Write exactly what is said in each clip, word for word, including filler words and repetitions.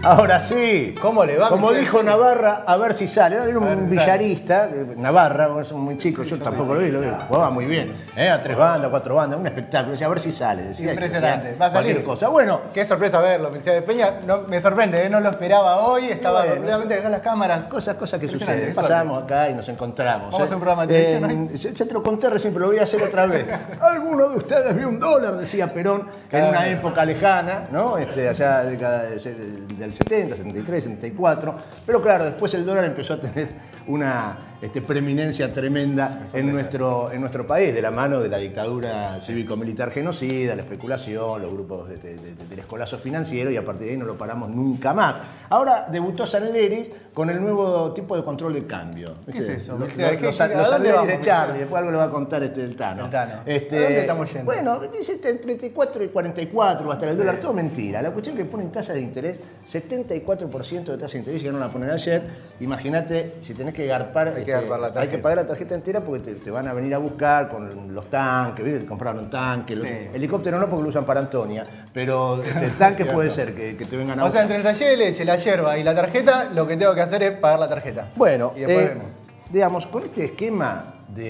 Ahora sí. ¿Cómo le va? Como dijo Navarra, a ver si sale. Era un villarista, Navarra, son muy chicos, yo tampoco lo vi, lo vi. Jugaba muy bien. ¿eh? A tres bandas, cuatro bandas, un espectáculo. Decía, a ver si sale. Decía, impresionante. Decía, va a salir. Cosa. Bueno. Qué sorpresa verlo, Felicidades de Peña. No, me sorprende, ¿eh? No lo esperaba hoy. Estaba bueno, completamente acá en las cámaras. Cosas, cosas que suceden. Pasamos acá y nos encontramos. Vamos ¿eh? a hacer un programa de televisión. Eh, ya te lo conté recién, pero lo voy a hacer otra vez. ¿Alguno de ustedes vio un dólar? Decía Perón, en una época lejana, ¿no? Este, allá década del setenta, setenta y tres, setenta y cuatro. Pero claro, después el dólar empezó a tener una este, preeminencia tremenda en nuestro, en nuestro país, de la mano de la dictadura cívico-militar genocida, la especulación, los grupos de, de, de, del escolazo financiero, y a partir de ahí no lo paramos nunca más. Ahora debutó Sanleris con el nuevo tipo de control de cambio. ¿Qué es eso? Los, ¿Qué, los, ¿qué, los Sanleris de Charlie, después algo le va a contar este, el Tano. El Tano. Este, ¿A dónde estamos yendo? Bueno, dice entre treinta y cuatro y cuarenta y cuatro, hasta el sí. dólar, todo mentira. La cuestión es que ponen tasas de interés, setenta y cuatro por ciento de tasa de interés, llegaron a poner ayer. Imagínate, si tenés que garpar, hay, este, que, garpar la hay que pagar la tarjeta entera porque te, te van a venir a buscar con los tanques, ¿viste? Te compraron tanques, sí. los, helicóptero no porque lo usan para Antonia, pero este, el tanque puede ser que, que te vengan a buscar. O sea, entre el taller de leche, la yerba y la tarjeta, lo que tengo que hacer es pagar la tarjeta. Bueno, y después eh, vemos. Digamos, con este esquema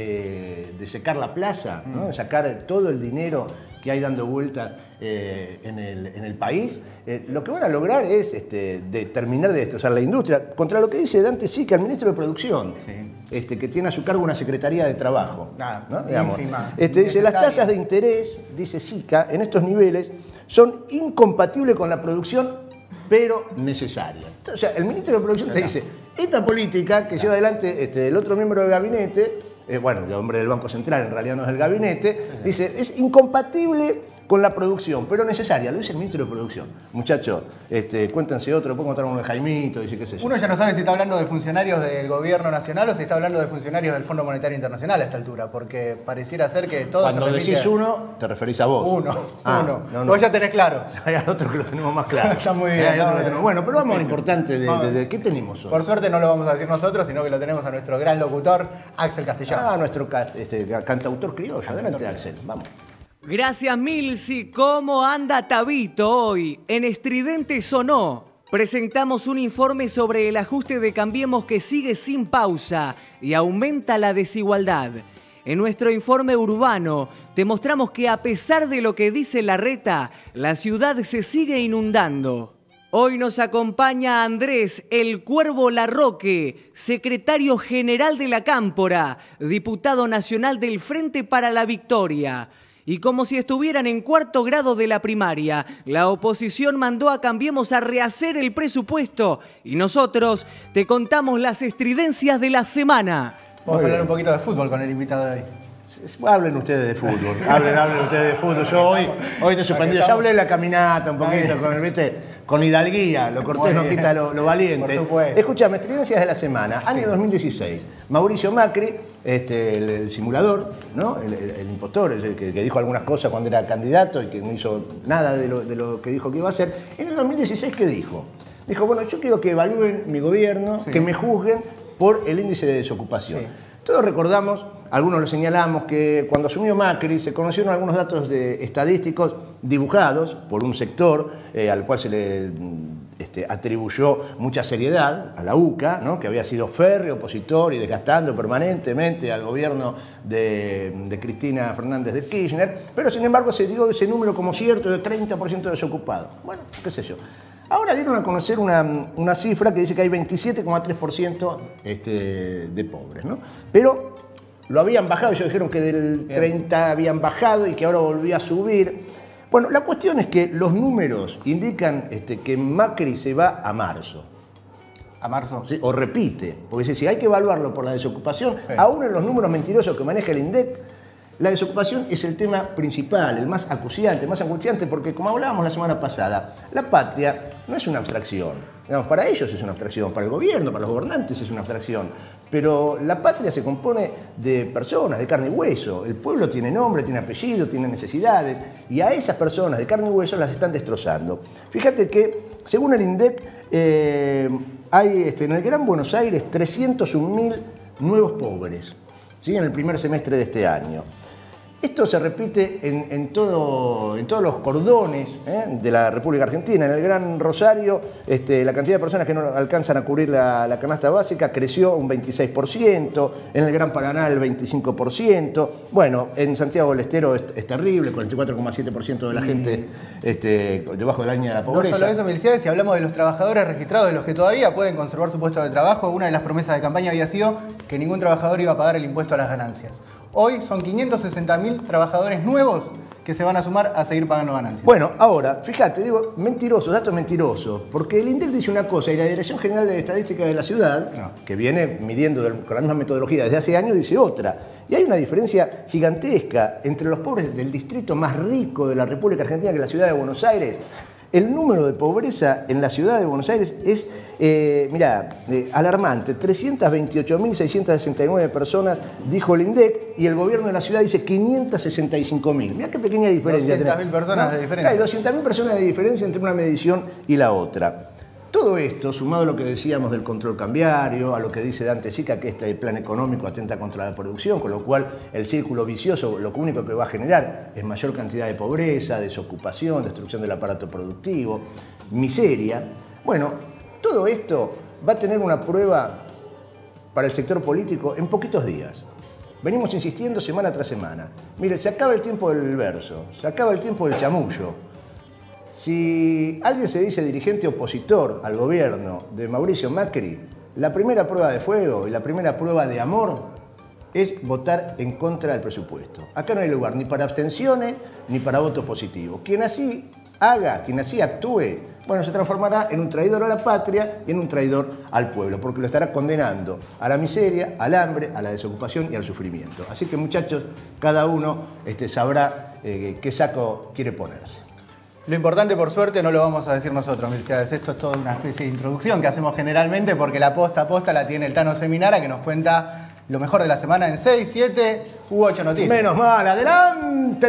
de, de secar la plaza, mm. ¿no? De sacar todo el dinero que hay dando vueltas eh, en, el, en el país, eh, lo que van a lograr es este, de terminar de destrozar la industria, contra lo que dice Dante Sica, el ministro de Producción, sí. este, que tiene a su cargo una Secretaría de Trabajo. Ah, ¿no? ínfima, este, dice, las tasas de interés, dice Sica, en estos niveles son incompatibles con la producción, pero necesarias. O sea, el ministro de Producción te dice, esta política que lleva adelante este, el otro miembro del gabinete, eh, bueno, el hombre del Banco Central, en realidad no es el gabinete, dice, es incompatible con la producción, pero necesaria, lo dice el ministro de Producción. Muchachos, este, cuéntense otro, puedo contar uno de Jaimito, dice qué sé yo. Uno ya no sabe si está hablando de funcionarios del gobierno nacional o si está hablando de funcionarios del Fondo Monetario Internacional a esta altura, porque pareciera ser que todos Cuando se decís uno, te referís a vos. Uno, ah, uno. No, no. Vos ya tenés claro. Hay otros que lo tenemos más claro. Está muy bien. Hay no, otros que tenemos. Bueno, pero vamos a lo importante de, de, de qué tenemos hoy. Por suerte no lo vamos a decir nosotros, sino que lo tenemos a nuestro gran locutor, Axel Castellano. Ah, nuestro este, cantautor criollo. Adelante, Axel. Vamos. Gracias, Milsi. ¿Cómo anda Tabito hoy? En Estridente Sonó presentamos un informe sobre el ajuste de Cambiemos que sigue sin pausa y aumenta la desigualdad. En nuestro informe urbano te mostramos que a pesar de lo que dice Larreta, la ciudad se sigue inundando. Hoy nos acompaña Andrés El Cuervo Larroque, secretario general de la Cámpora, diputado nacional del Frente para la Victoria. Y como si estuvieran en cuarto grado de la primaria, la oposición mandó a Cambiemos a rehacer el presupuesto y nosotros te contamos las estridencias de la semana. Vamos a hablar un poquito de fútbol con el invitado de hoy. Hablen ustedes de fútbol, hablen, hablen ustedes de fútbol. Yo hoy, hoy te sorprendí, ya hablé de la caminata un poquito, con, el, ¿viste? Con hidalguía, lo cortés no quita lo, lo valiente. Escuchame, estridencias de la semana, año sí. dos mil dieciséis. Mauricio Macri, este, el, el simulador, ¿no? el, el, el impostor, el que, que dijo algunas cosas cuando era candidato y que no hizo nada de lo, de lo que dijo que iba a hacer. En el dos mil dieciséis, ¿qué dijo? Dijo, bueno, yo quiero que evalúen mi gobierno, sí. que me juzguen por el índice de desocupación. Sí. Todos recordamos, algunos lo señalamos, que cuando asumió Macri se conocieron algunos datos de estadísticos dibujados por un sector eh, al cual se le este, atribuyó mucha seriedad, a la U C A, ¿no? que había sido férreo opositor y desgastando permanentemente al gobierno de, de Cristina Fernández de Kirchner, pero sin embargo se dio ese número como cierto de treinta por ciento desocupados. Bueno, qué sé yo. Ahora dieron a conocer una, una cifra que dice que hay veintisiete coma tres por ciento este, de pobres, ¿no? Pero lo habían bajado, ellos dijeron que del treinta habían bajado y que ahora volvía a subir. Bueno, la cuestión es que los números indican este, que Macri se va a marzo. ¿A marzo? ¿Sí? O repite, porque si hay que evaluarlo por la desocupación, sí. aún en los números mentirosos que maneja el INDEC, la desocupación es el tema principal, el más acuciante, el más angustiante, porque como hablábamos la semana pasada, la patria no es una abstracción. Digamos, para ellos es una abstracción, para el gobierno, para los gobernantes es una abstracción. Pero la patria se compone de personas, de carne y hueso. El pueblo tiene nombre, tiene apellido, tiene necesidades. Y a esas personas de carne y hueso las están destrozando. Fíjate que, según el INDEC, eh, hay este, en el Gran Buenos Aires trescientos un mil nuevos pobres, ¿sí? en el primer semestre de este año. Esto se repite en, en, todo, en todos los cordones ¿eh? de la República Argentina. En el Gran Rosario, este, la cantidad de personas que no alcanzan a cubrir la, la canasta básica creció un veintiséis por ciento, en el Gran Paraná el veinticinco por ciento. Bueno, en Santiago del Estero es, es terrible, cuarenta y cuatro coma siete por ciento de la gente este, debajo de la línea de la pobreza. No solo eso, Milciades, si hablamos de los trabajadores registrados, de los que todavía pueden conservar su puesto de trabajo, una de las promesas de campaña había sido que ningún trabajador iba a pagar el impuesto a las ganancias. Hoy son quinientos sesenta mil trabajadores nuevos que se van a sumar a seguir pagando ganancias. Bueno, ahora, fíjate, digo, mentirosos, datos mentirosos, porque el INDEC dice una cosa y la Dirección General de Estadística de la Ciudad, no. que viene midiendo con la misma metodología desde hace años, dice otra. Y hay una diferencia gigantesca entre los pobres del distrito más rico de la República Argentina, que es la ciudad de Buenos Aires. El número de pobreza en la ciudad de Buenos Aires es, eh, mirá, eh, alarmante. trescientas veintiocho mil seiscientas sesenta y nueve personas, dijo el INDEC, y el gobierno de la ciudad dice quinientas sesenta y cinco mil. Mirá qué pequeña diferencia. doscientas mil personas ¿no? de diferencia. Hay doscientas mil personas de diferencia entre una medición y la otra. Todo esto, sumado a lo que decíamos del control cambiario, a lo que dice Dante Sica, que este plan económico atenta contra la producción, con lo cual el círculo vicioso lo único que va a generar es mayor cantidad de pobreza, desocupación, destrucción del aparato productivo, miseria. Bueno, todo esto va a tener una prueba para el sector político en poquitos días. Venimos insistiendo semana tras semana. Mire, se acaba el tiempo del verso, se acaba el tiempo del chamullo. Si alguien se dice dirigente opositor al gobierno de Mauricio Macri, la primera prueba de fuego y la primera prueba de amor es votar en contra del presupuesto. Acá no hay lugar ni para abstenciones ni para votos positivos. Quien así haga, quien así actúe, bueno, se transformará en un traidor a la patria y en un traidor al pueblo, porque lo estará condenando a la miseria, al hambre, a la desocupación y al sufrimiento. Así que, muchachos, cada uno este, sabrá eh, qué saco quiere ponerse. Lo importante, por suerte, no lo vamos a decir nosotros, Milciades. Esto es toda una especie de introducción que hacemos generalmente porque la posta a posta la tiene el Tano Seminara, que nos cuenta lo mejor de la semana en seis, siete u ocho noticias. Menos mal, adelante,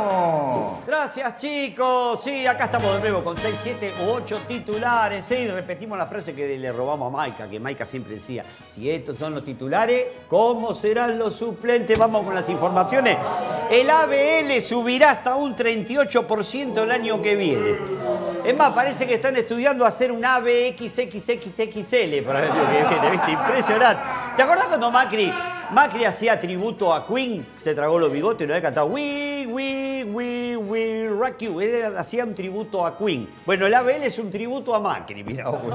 Tano. Gracias, chicos. Sí, acá estamos de nuevo con seis, siete u ocho titulares. Sí, repetimos la frase que le robamos a Maica, que Maica siempre decía, si estos son los titulares, ¿cómo serán los suplentes? Vamos con las informaciones. El A B L subirá hasta un treinta y ocho por ciento el año que viene. Es más, parece que están estudiando hacer un A B X X X X L para el año que viene, ¿viste? Impresionante. ¿Te acordás cuando Macri, Macri hacía tributo a Queen? Se tragó los bigotes y lo había cantado We, we, we, we rock you. Él hacía un tributo a Queen. Bueno, el A B L es un tributo a Macri, mirá vos.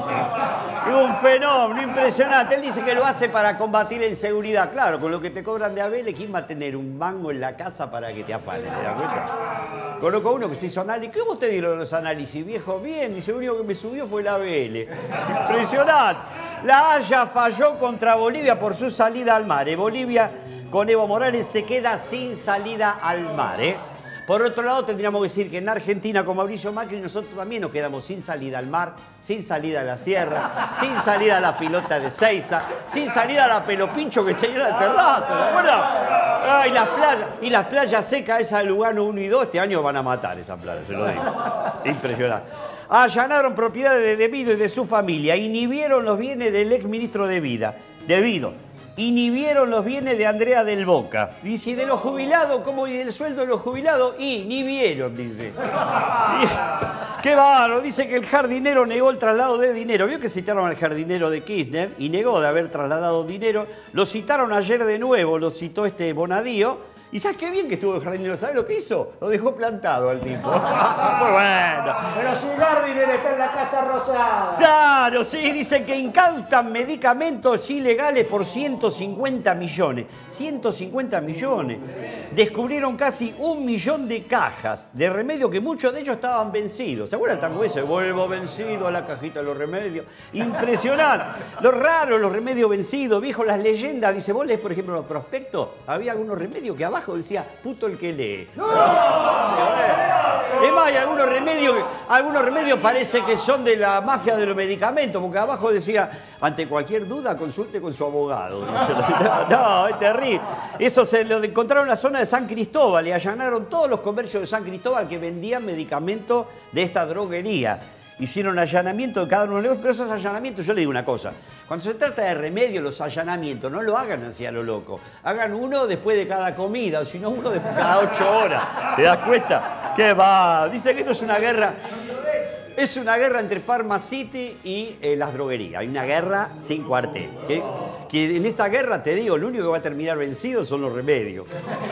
Es un fenómeno impresionante. Él dice que lo hace para combatir la inseguridad. Claro, con lo que te cobran de A B L, ¿quién va a tener un mango en la casa para que te afanen? ¿Te das cuenta? Conozco uno que se hizo análisis. ¿Cómo te dieron los análisis, viejo? Bien, dice, lo único que me subió fue el A B L. Impresionante. La Haya falló contra Bolivia por su salida al mar. ¿eh? Bolivia, con Evo Morales, se queda sin salida al mar. ¿eh? Por otro lado, tendríamos que decir que en Argentina, con Mauricio Macri, nosotros también nos quedamos sin salida al mar, sin salida a la sierra, sin salida a la pilota de Seiza, sin salida a la pelopincho que tenía en la terraza, ¿se acuerdan? Ah, y las playas, y las playas secas, esas de Lugano uno y dos, este año van a matar esas playas, se lo digo. Impresionante. Allanaron propiedades de Devido y de su familia, inhibieron los bienes del exministro de Vida, Devido, inhibieron los bienes de Andrea del Boca. Dice, ¿y de los jubilados? ¿Cómo? ¿Y del sueldo de los jubilados? Inhibieron, dice. ¡Qué bárbaro! Dice que el jardinero negó el traslado de dinero. Vio que citaron al jardinero de Kirchner y negó de haber trasladado dinero. Lo citaron ayer de nuevo, lo citó este Bonadío. ¿Y sabes qué bien que estuvo el jardinero? ¿Sabes lo que hizo? Lo dejó plantado al tipo. Muy bueno. Pero su jardinero está en la Casa Rosada. Claro, sí, dicen que incautan medicamentos ilegales por ciento cincuenta millones. ciento cincuenta millones. Descubrieron casi un millón de cajas de remedios que muchos de ellos estaban vencidos. ¿Se acuerdan tanto ese? Vuelvo vencido a la cajita de los remedios. Impresionante. Lo raro, los remedios vencidos, viejo, las leyendas. Dice, vos lees, por ejemplo, los prospectos. Había algunos remedios que abajo decía, puto el que lee. ¡No! Es más, hay algunos remedios, algunos remedios parece que son de la mafia de los medicamentos, porque abajo decía, ante cualquier duda, consulte con su abogado. No, es terrible. Eso se lo encontraron en la zona de San Cristóbal y allanaron todos los comercios de San Cristóbal que vendían medicamentos de esta droguería. hicieron allanamiento de cada uno de los negocios, pero esos allanamientos, yo le digo una cosa, cuando se trata de remedio, los allanamientos, no lo hagan así a lo loco, hagan uno después de cada comida, o si no uno después de cada ocho horas, ¿te das cuenta? ¿Qué va? Dice que esto es una guerra... Es una guerra entre Pharma City y eh, las droguerías. Hay una guerra sin cuartel. Que, que en esta guerra, te digo, lo único que va a terminar vencido son los remedios.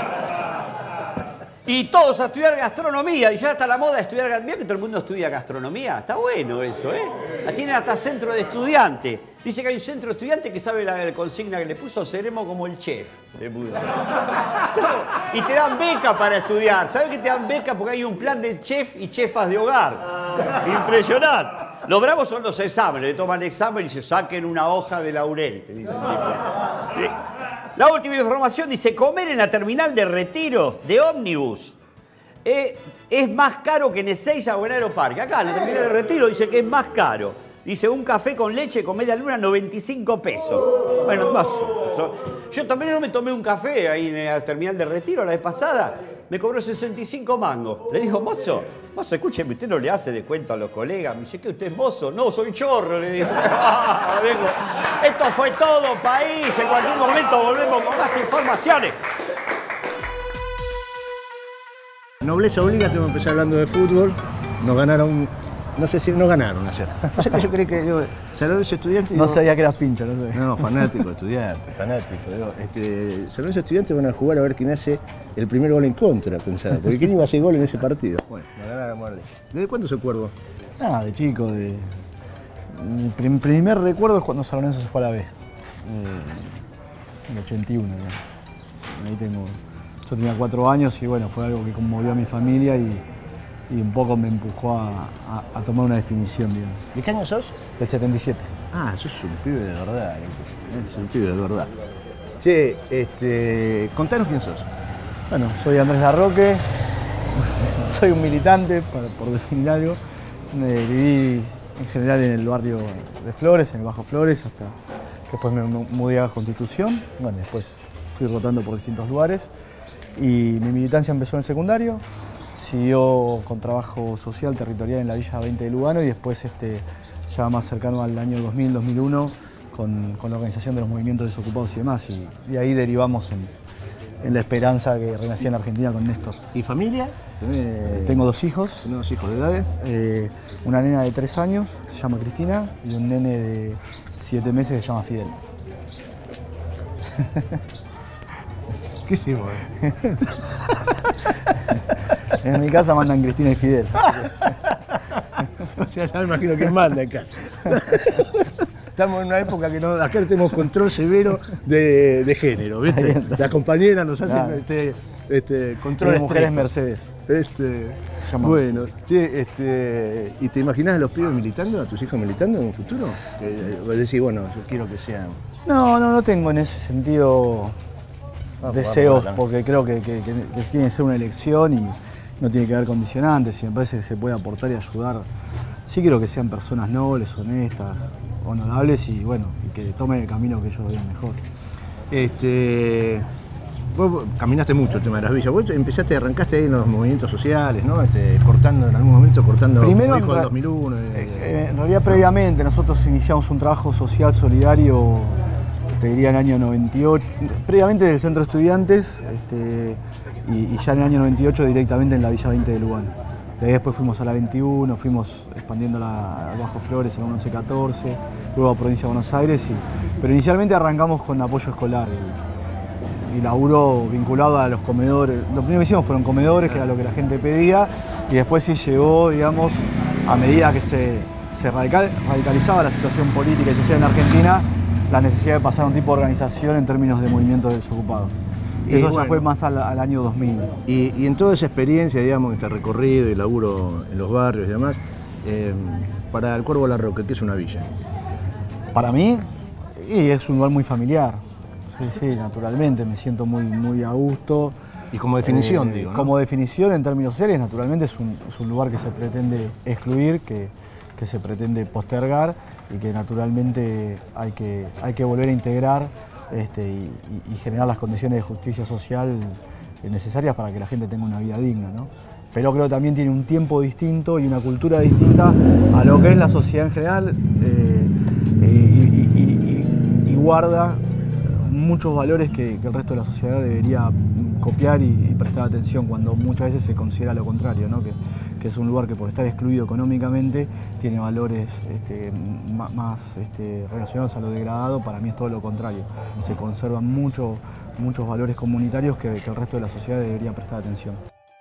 Y todos a estudiar gastronomía. Y ya está la moda de estudiar gastronomía, que todo el mundo estudia gastronomía. Está bueno eso, ¿eh? La tienen hasta centro de estudiantes. Dice que hay un centro de estudiantes que sabe la, la consigna que le puso, seremos como el chef. Le puso. No, y te dan beca para estudiar. ¿Sabes que te dan beca? Porque hay un plan de chef y chefas de hogar. Impresionante. Los bravos son los exámenes. Le toman examen y se saquen una hoja de laurel. Te dicen. Sí. La última información dice, comer en la terminal de retiro de ómnibus eh, es más caro que en Ezeiza o en Aeroparque. Acá en la terminal de retiro dice que es más caro. Dice, un café con leche con media luna, noventa y cinco pesos. Bueno, más. Yo también no me tomé un café ahí en la terminal de retiro la vez pasada. Me cobró sesenta y cinco mangos. Le digo, mozo, mozo, escúcheme, ¿usted no le hace descuento a los colegas? Me dice, ¿qué usted es mozo? No, soy chorro, le digo. Esto fue todo, país. En cualquier momento volvemos con más informaciones. Nobleza obliga, tengo que empezar hablando de fútbol. Nos ganaron, no sé si nos ganaron ayer. O sea que yo creí que yo, San Lorenzo Estudiantes... No sabía que eras pincho, no sé. No, fanático, estudiante, fanático. Digo, este, San Lorenzo Estudiantes van a jugar a ver quién hace el primer gol en contra, pensaba. Porque quién iba a hacer gol en ese partido. Bueno, nos ganaron a muerte. ¿Desde cuándo sos Cuervo? Ah, de chico, de... Mi prim primer recuerdo es cuando San Lorenzo se fue a la B. Eh, en el ochenta y uno, ¿no? Ahí tengo... Yo tenía cuatro años y bueno, fue algo que conmovió a mi familia y, y un poco me empujó a, a, a tomar una definición, digamos. ¿De qué año sos? Del setenta y siete. Ah, sos un pibe de verdad. Sos un pibe de verdad. Che, este, contanos quién sos. Bueno, soy Andrés Larroque, soy un militante, para, por definir algo. Eh, viví en general en el barrio de Flores, en el Bajo Flores, hasta que después me mudé a Constitución. Bueno, después fui rotando por distintos lugares. Y mi militancia empezó en el secundario, siguió con trabajo social territorial en la Villa veinte de Lugano y después este, ya más cercano al año dos mil, dos mil uno con, con la organización de los movimientos desocupados y demás. Y, y ahí derivamos en, en la esperanza que renacía en Argentina con Néstor. ¿Y familia? Eh, Tengo dos hijos. ¿Tenés dos hijos de edades? Eh, una nena de tres años, se llama Cristina, y un nene de siete meses que se llama Fidel. ¿Qué hicimos? Eh? En mi casa mandan Cristina y Fidel. O sea, ya me imagino que manda en casa. Estamos en una época que no, acá tenemos control severo de, de género, ¿viste? Las compañeras nos hacen claro. este, este, control de mujeres Mercedes. Este, bueno, che, este, ¿y te imaginás a los pibes militando, a tus hijos militando en un futuro? Eh, decís, bueno, yo quiero que sean... No, no, no tengo en ese sentido... Ah, deseos, porque creo que, que, que, que tiene que ser una elección y no tiene que haber condicionantes y me parece que se puede aportar y ayudar. Sí quiero que sean personas nobles, honestas, honorables y bueno, y que tomen el camino que ellos vean mejor. Este, vos caminaste mucho el tema de las villas, vos empezaste, arrancaste ahí en los movimientos sociales, ¿no? Este, cortando en algún momento, cortando Primero, el dos mil uno. Eh, eh, en realidad previamente nosotros iniciamos un trabajo social solidario te diría en el año noventa y ocho, previamente del Centro de Estudiantes este, y, y ya en el año noventa y ocho directamente en la Villa veinte de Lugano. De ahí después fuimos a la veintiuno, fuimos expandiendo la, a Bajo Flores, a la once catorce, luego a Provincia de Buenos Aires, y, pero inicialmente arrancamos con apoyo escolar y, y laburo vinculado a los comedores. Lo primero que hicimos fueron comedores, que era lo que la gente pedía, y después sí llegó, digamos, a medida que se, se radical, radicalizaba la situación política y social en Argentina, la necesidad de pasar a un tipo de organización en términos de movimientos desocupados. Y eso bueno, ya fue más al, al año dos mil. Y, y en toda esa experiencia, digamos, este recorrido y laburo en los barrios y demás, eh, para el Cuervo Larroque, ¿qué es una villa? Para mí, y es un lugar muy familiar. Sí, sí, naturalmente, me siento muy, muy a gusto. Y como definición, eh, digo, ¿no? Como definición en términos sociales, naturalmente es un, es un lugar que se pretende excluir, que, que se pretende postergar y que naturalmente hay que, hay que volver a integrar este, y, y generar las condiciones de justicia social necesarias para que la gente tenga una vida digna, ¿no? pero creo que también tiene un tiempo distinto y una cultura distinta a lo que es la sociedad en general, eh, y, y, y, y guarda muchos valores que, que el resto de la sociedad debería copiar y, y prestar atención, cuando muchas veces se considera lo contrario, ¿no? que, que es un lugar que por estar excluido económicamente tiene valores este, más, más este, relacionados a lo degradado. Para mí es todo lo contrario, se conservan mucho, muchos valores comunitarios que, que el resto de la sociedad debería prestar atención.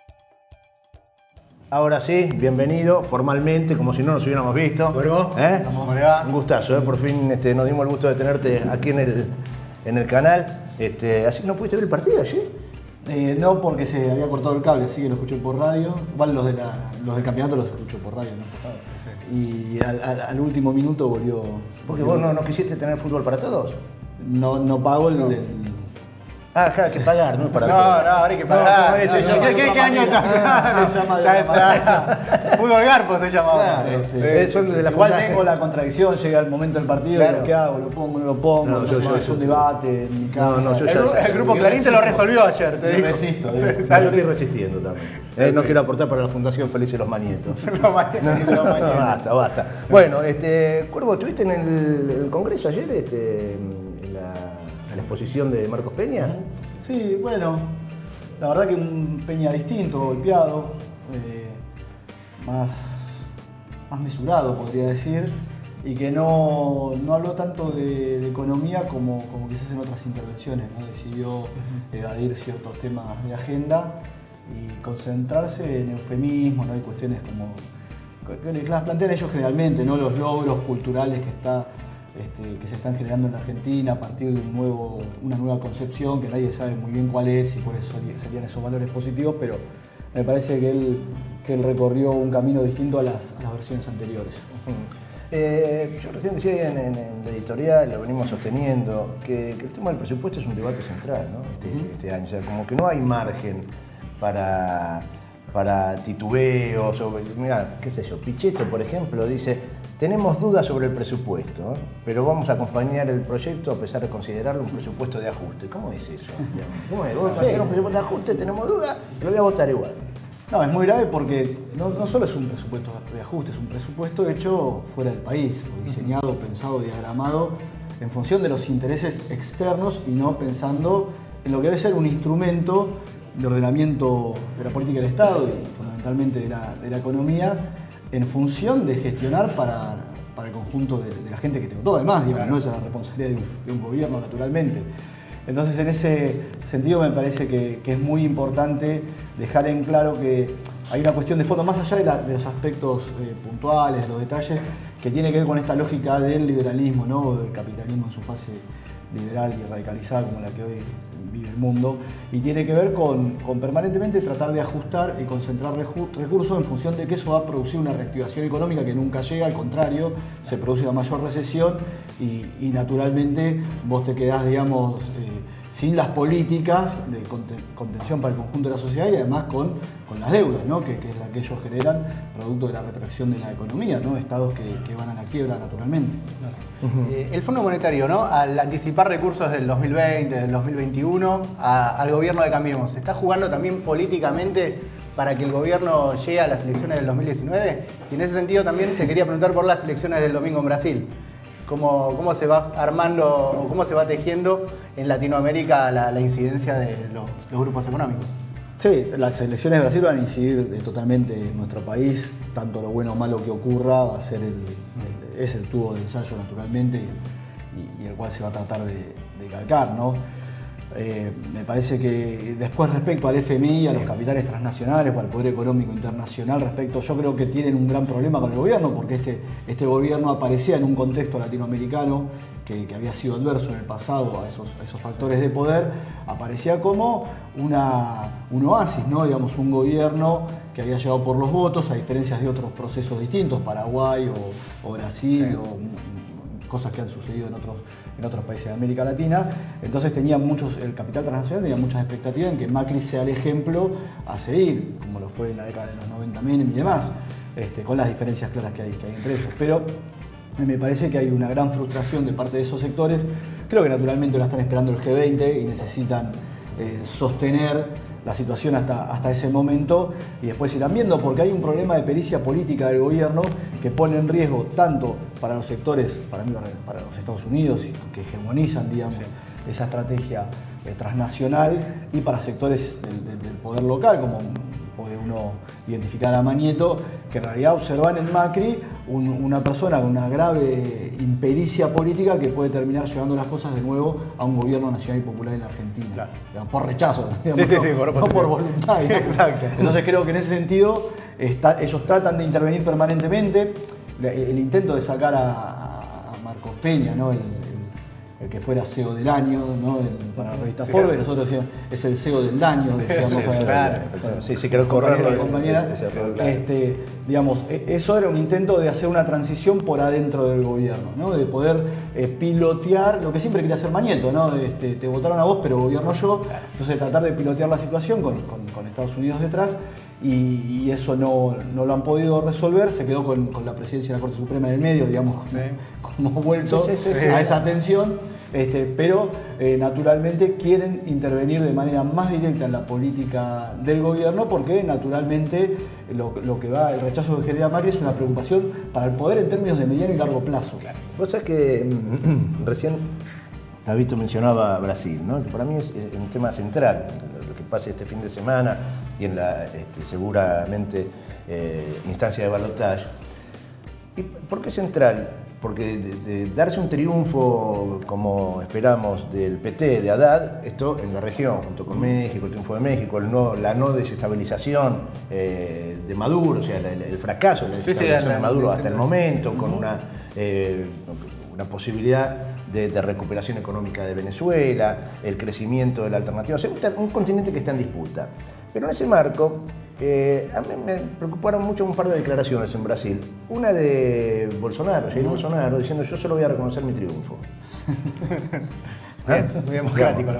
Ahora sí, bienvenido formalmente, como si no nos hubiéramos visto. Bueno, ¿Eh? ¿cómo le va? Un gustazo, ¿eh? Por fin este, nos dimos el gusto de tenerte aquí en el, en el canal. Este, ¿Así no pudiste ver el partido allí? Eh, no, porque se había cortado el cable, así que lo escuché por radio. Igual los, de la, los del campeonato los escucho por radio, ¿no? Sí. Y al, al, al último minuto volvió... Porque vos no, no quisiste tener fútbol para todos. No, no pago el... No. el Ah, acá hay que pagar, ¿no? Para no, todos. no, ahora hay que pagar. No, no, se no, llama ¿Qué, qué, ¿qué año está? Se llama de Ya otra está. manera. Fútbol Garpo se llama. Claro, Sí, eh, sí, son sí. de la Igual fundación. tengo la contradicción, llega el momento del partido, Claro. y ¿qué hago? ¿Lo pongo o no lo pongo? No, Entonces yo- yo- es un debate en mi casa. No, no, yo el, ya- gru- ya- el grupo yo Clarín se lo resisto. resolvió ayer, te Yo digo. resisto, ¿eh? Yo estoy resistiendo también. Eh, no quiero aportar para la Fundación Felices los Manietos. Lo mañana, lo mañana. Basta, basta. Bueno, este, Cuervo, ¿estuviste en el, el Congreso ayer, este, en, la, en la exposición de Marcos Peña? Sí, bueno, la verdad que un Peña distinto, golpeado, eh, más, más mesurado podría decir, y que no, no habló tanto de, de economía como, como quizás en otras intervenciones, ¿no? Decidió evadir ciertos temas de agenda y concentrarse en eufemismos, ¿no? Hay cuestiones como que las plantean ellos generalmente, ¿no? Los logros culturales que está Este, que se están generando en la Argentina a partir de un nuevo, una nueva concepción que nadie sabe muy bien cuál es y cuáles serían esos valores positivos, pero me parece que él, que él recorrió un camino distinto a las, a las versiones anteriores. Eh, yo recién decía en, en, en la editorial, lo venimos sosteniendo, que, que el tema del presupuesto es un debate central, ¿no? este, uh-huh. este año. O sea, como que no hay margen para, para titubeos. O, mirá, qué sé yo, Pichetto, por ejemplo, dice: tenemos dudas sobre el presupuesto, ¿eh? pero vamos a acompañar el proyecto a pesar de considerarlo un presupuesto de ajuste. ¿Cómo es eso? ¿Cómo es? ¿Vos considerás un presupuesto de ajuste? Tenemos dudas, pero voy a votar igual. No, es muy grave porque no, no solo es un presupuesto de ajuste, es un presupuesto hecho fuera del país, diseñado, pensado, diagramado en función de los intereses externos y no pensando en lo que debe ser un instrumento de ordenamiento de la política del Estado y fundamentalmente de la, de la economía, en función de gestionar para, para el conjunto de, de la gente que te votó, además, digamos, no es la responsabilidad de un, de un gobierno, naturalmente. Entonces, en ese sentido, me parece que, que es muy importante dejar en claro que hay una cuestión de fondo, más allá de, la, de los aspectos eh, puntuales, de los detalles, que tiene que ver con esta lógica del liberalismo, ¿no? Del capitalismo en su fase liberal y radicalizada como la que hoy vive el mundo, y tiene que ver con, con permanentemente tratar de ajustar y concentrar recursos en función de que eso va a producir una reactivación económica que nunca llega, al contrario, se produce una mayor recesión y, y naturalmente vos te quedás, digamos, eh, sin las políticas de contención para el conjunto de la sociedad y además con, con las deudas, ¿no? que, que es la que ellos generan producto de la retracción de la economía, ¿no? Estados que, que van a la quiebra naturalmente. Uh-huh. eh, el Fondo Monetario, ¿no? Al anticipar recursos del dos mil veinte, del dos mil veintiuno a, al gobierno de Cambiemos, ¿está jugando también políticamente para que el gobierno llegue a las elecciones del dos mil diecinueve? Y en ese sentido también te quería preguntar por las elecciones del domingo en Brasil. ¿Cómo, cómo se va armando o cómo se va tejiendo en Latinoamérica la, la incidencia de los, los grupos económicos? Sí, las elecciones de Brasil van a incidir totalmente en nuestro país, tanto lo bueno o malo que ocurra, va a ser el, el, es el tubo de ensayo naturalmente y, y el cual se va a tratar de, de calcar, ¿no? Eh, me parece que después respecto al F M I, a sí. los capitales transnacionales o al poder económico internacional, respecto, yo creo que tienen un gran problema con el gobierno porque este, este gobierno aparecía en un contexto latinoamericano que, que había sido adverso en el pasado a esos, a esos factores sí. de poder, aparecía como una, un oasis, ¿no? Digamos, un gobierno que había llegado por los votos, a diferencia de otros procesos distintos, Paraguay o, o Brasil sí. o cosas que han sucedido en otros en otros países de América Latina. Entonces tenía muchos, el capital transnacional tenía muchas expectativas en que Macri sea el ejemplo a seguir, como lo fue en la década de los noventa Menem y demás, este, con las diferencias claras que hay, que hay entre ellos. Pero me parece que hay una gran frustración de parte de esos sectores. Creo que naturalmente la están esperando el G veinte y necesitan eh, sostener la situación hasta, hasta ese momento y después irán viendo, porque hay un problema de pericia política del gobierno que pone en riesgo tanto para los sectores, para mí, para los Estados Unidos, que hegemonizan, digamos, sí. esa estrategia eh, transnacional, y para sectores del, del, del poder local, como puede uno identificar a Mañeto, que en realidad observan en Macri un, una persona con una grave impericia política que puede terminar llevando las cosas de nuevo a un gobierno nacional y popular en la Argentina. Claro. Digamos, por rechazo, digamos, sí, sí, no, sí, por, no por voluntad. Exacto. Entonces creo que en ese sentido está, ellos tratan de intervenir permanentemente. El intento de sacar a, a Marcos Peña, ¿no? el, el que fuera C E O del año, ¿no? El, para la revista sí, Forbes, claro. Nosotros decíamos, es el C E O del daño, decíamos. Sí, sí, claro. Sí, sí, creo correrlo. Compañera, este, digamos, eso era un intento de hacer una transición por adentro del gobierno, ¿no? De poder eh, pilotear lo que siempre quería hacer Mañeto, ¿no? De, este, te votaron a vos, pero gobierno yo. Entonces tratar de pilotear la situación con, con, con Estados Unidos detrás. Y, y eso no, no lo han podido resolver, se quedó con, con la presidencia de la Corte Suprema en el medio, digamos, como, sí. como vuelto sí, sí, sí, a sí. esa tensión, este, pero eh, naturalmente quieren intervenir de manera más directa en la política del gobierno, porque naturalmente lo, lo que va, el rechazo que genera Macri es una preocupación para el poder en términos de mediano y largo plazo. Claro. Vos sabés que recién Tabito mencionaba Brasil, ¿no? Que para mí es un tema central, lo que pase este fin de semana y en la este, seguramente eh, instancia de balotaje. ¿Y por qué central? Porque de, de darse un triunfo como esperamos del P T, de Haddad, esto en la región, junto con México, el triunfo de México, el no, la no desestabilización eh, de Maduro, o sea, el, el fracaso de la desestabilización sí, sí, de Maduro hasta el momento, con una, eh, una posibilidad de, de recuperación económica de Venezuela, el crecimiento de la alternativa, o sea, un, un continente que está en disputa. Pero en ese marco, eh, a mí me preocuparon mucho un par de declaraciones en Brasil. Una de Bolsonaro, Jair Bolsonaro, diciendo yo solo voy a reconocer mi triunfo. Bien, muy democrático.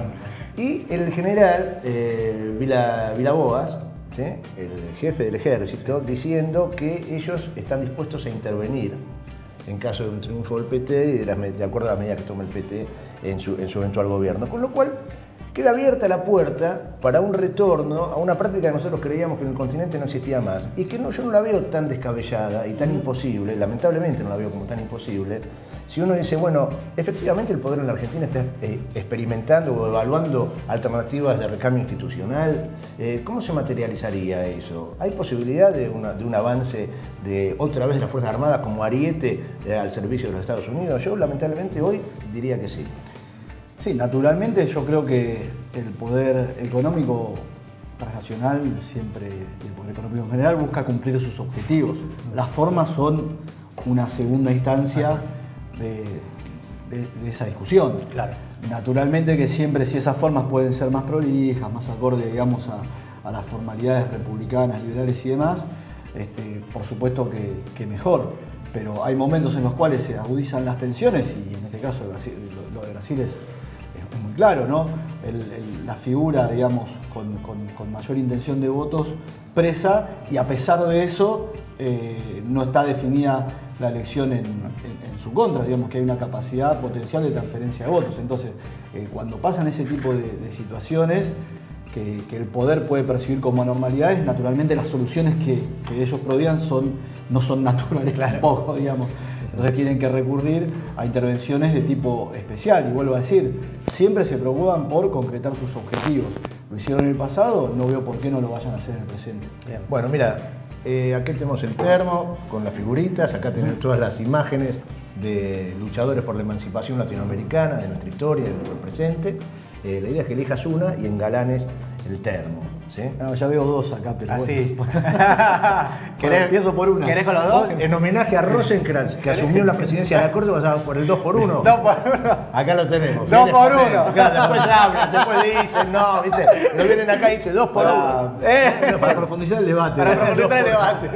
Y el general eh, Vila, Vila Boas, ¿sí? El jefe del ejército, sí. diciendo que ellos están dispuestos a intervenir en caso de un triunfo del P T y de, las, de acuerdo a las medidas que tome el P T en su, en su eventual gobierno. Con lo cual, queda abierta la puerta para un retorno a una práctica que nosotros creíamos que en el continente no existía más y que no, yo no la veo tan descabellada y tan imposible, lamentablemente no la veo como tan imposible, si uno dice, bueno, efectivamente el poder en la Argentina está eh, experimentando o evaluando alternativas de recambio institucional, eh, ¿cómo se materializaría eso? ¿Hay posibilidad de, una, de un avance de otra vez de las Fuerzas Armadas como ariete eh, al servicio de los Estados Unidos? Yo lamentablemente hoy diría que sí. Sí, naturalmente yo creo que el poder económico transnacional siempre, y el poder económico en general, busca cumplir sus objetivos. Las formas son una segunda instancia de, de, de esa discusión. Claro. Naturalmente que siempre si esas formas pueden ser más prolijas, más acorde, digamos, a, a las formalidades republicanas, liberales y demás, este, por supuesto que, que mejor. Pero hay momentos en los cuales se agudizan las tensiones y en este caso Brasil, lo, lo de Brasil es... es muy claro, ¿no? El, el, la figura, digamos, con, con, con mayor intención de votos presa y a pesar de eso eh, no está definida la elección en, en, en su contra, digamos que hay una capacidad potencial de transferencia de votos. Entonces, eh, cuando pasan ese tipo de, de situaciones que, que el poder puede percibir como anormalidades, naturalmente las soluciones que, que ellos prodigan son, no son naturales claro. tampoco, digamos. Entonces tienen que recurrir a intervenciones de tipo especial. Y vuelvo a decir, siempre se preocupan por concretar sus objetivos. Lo hicieron en el pasado, no veo por qué no lo vayan a hacer en el presente. Bien. Bueno, mira, eh, aquí tenemos el termo con las figuritas, acá tenemos todas las imágenes de luchadores por la emancipación latinoamericana, de nuestra historia, de nuestro presente. Eh, la idea es que elijas una y engalanes el termo. ¿Sí? No, ya veo dos acá, pero así. Bueno. ¿Querés, empiezo por una. ¿Querés con los dos? En homenaje a Rosenkrantz, que asumió la presidencia de la Corte, vas a por el dos por uno. dos por uno. Acá lo tenemos. dos por uno. Claro, después hablan, después dicen, no, ¿viste? No vienen acá y dicen dos por uno. Eh. Para profundizar el debate. Para profundizar el debate.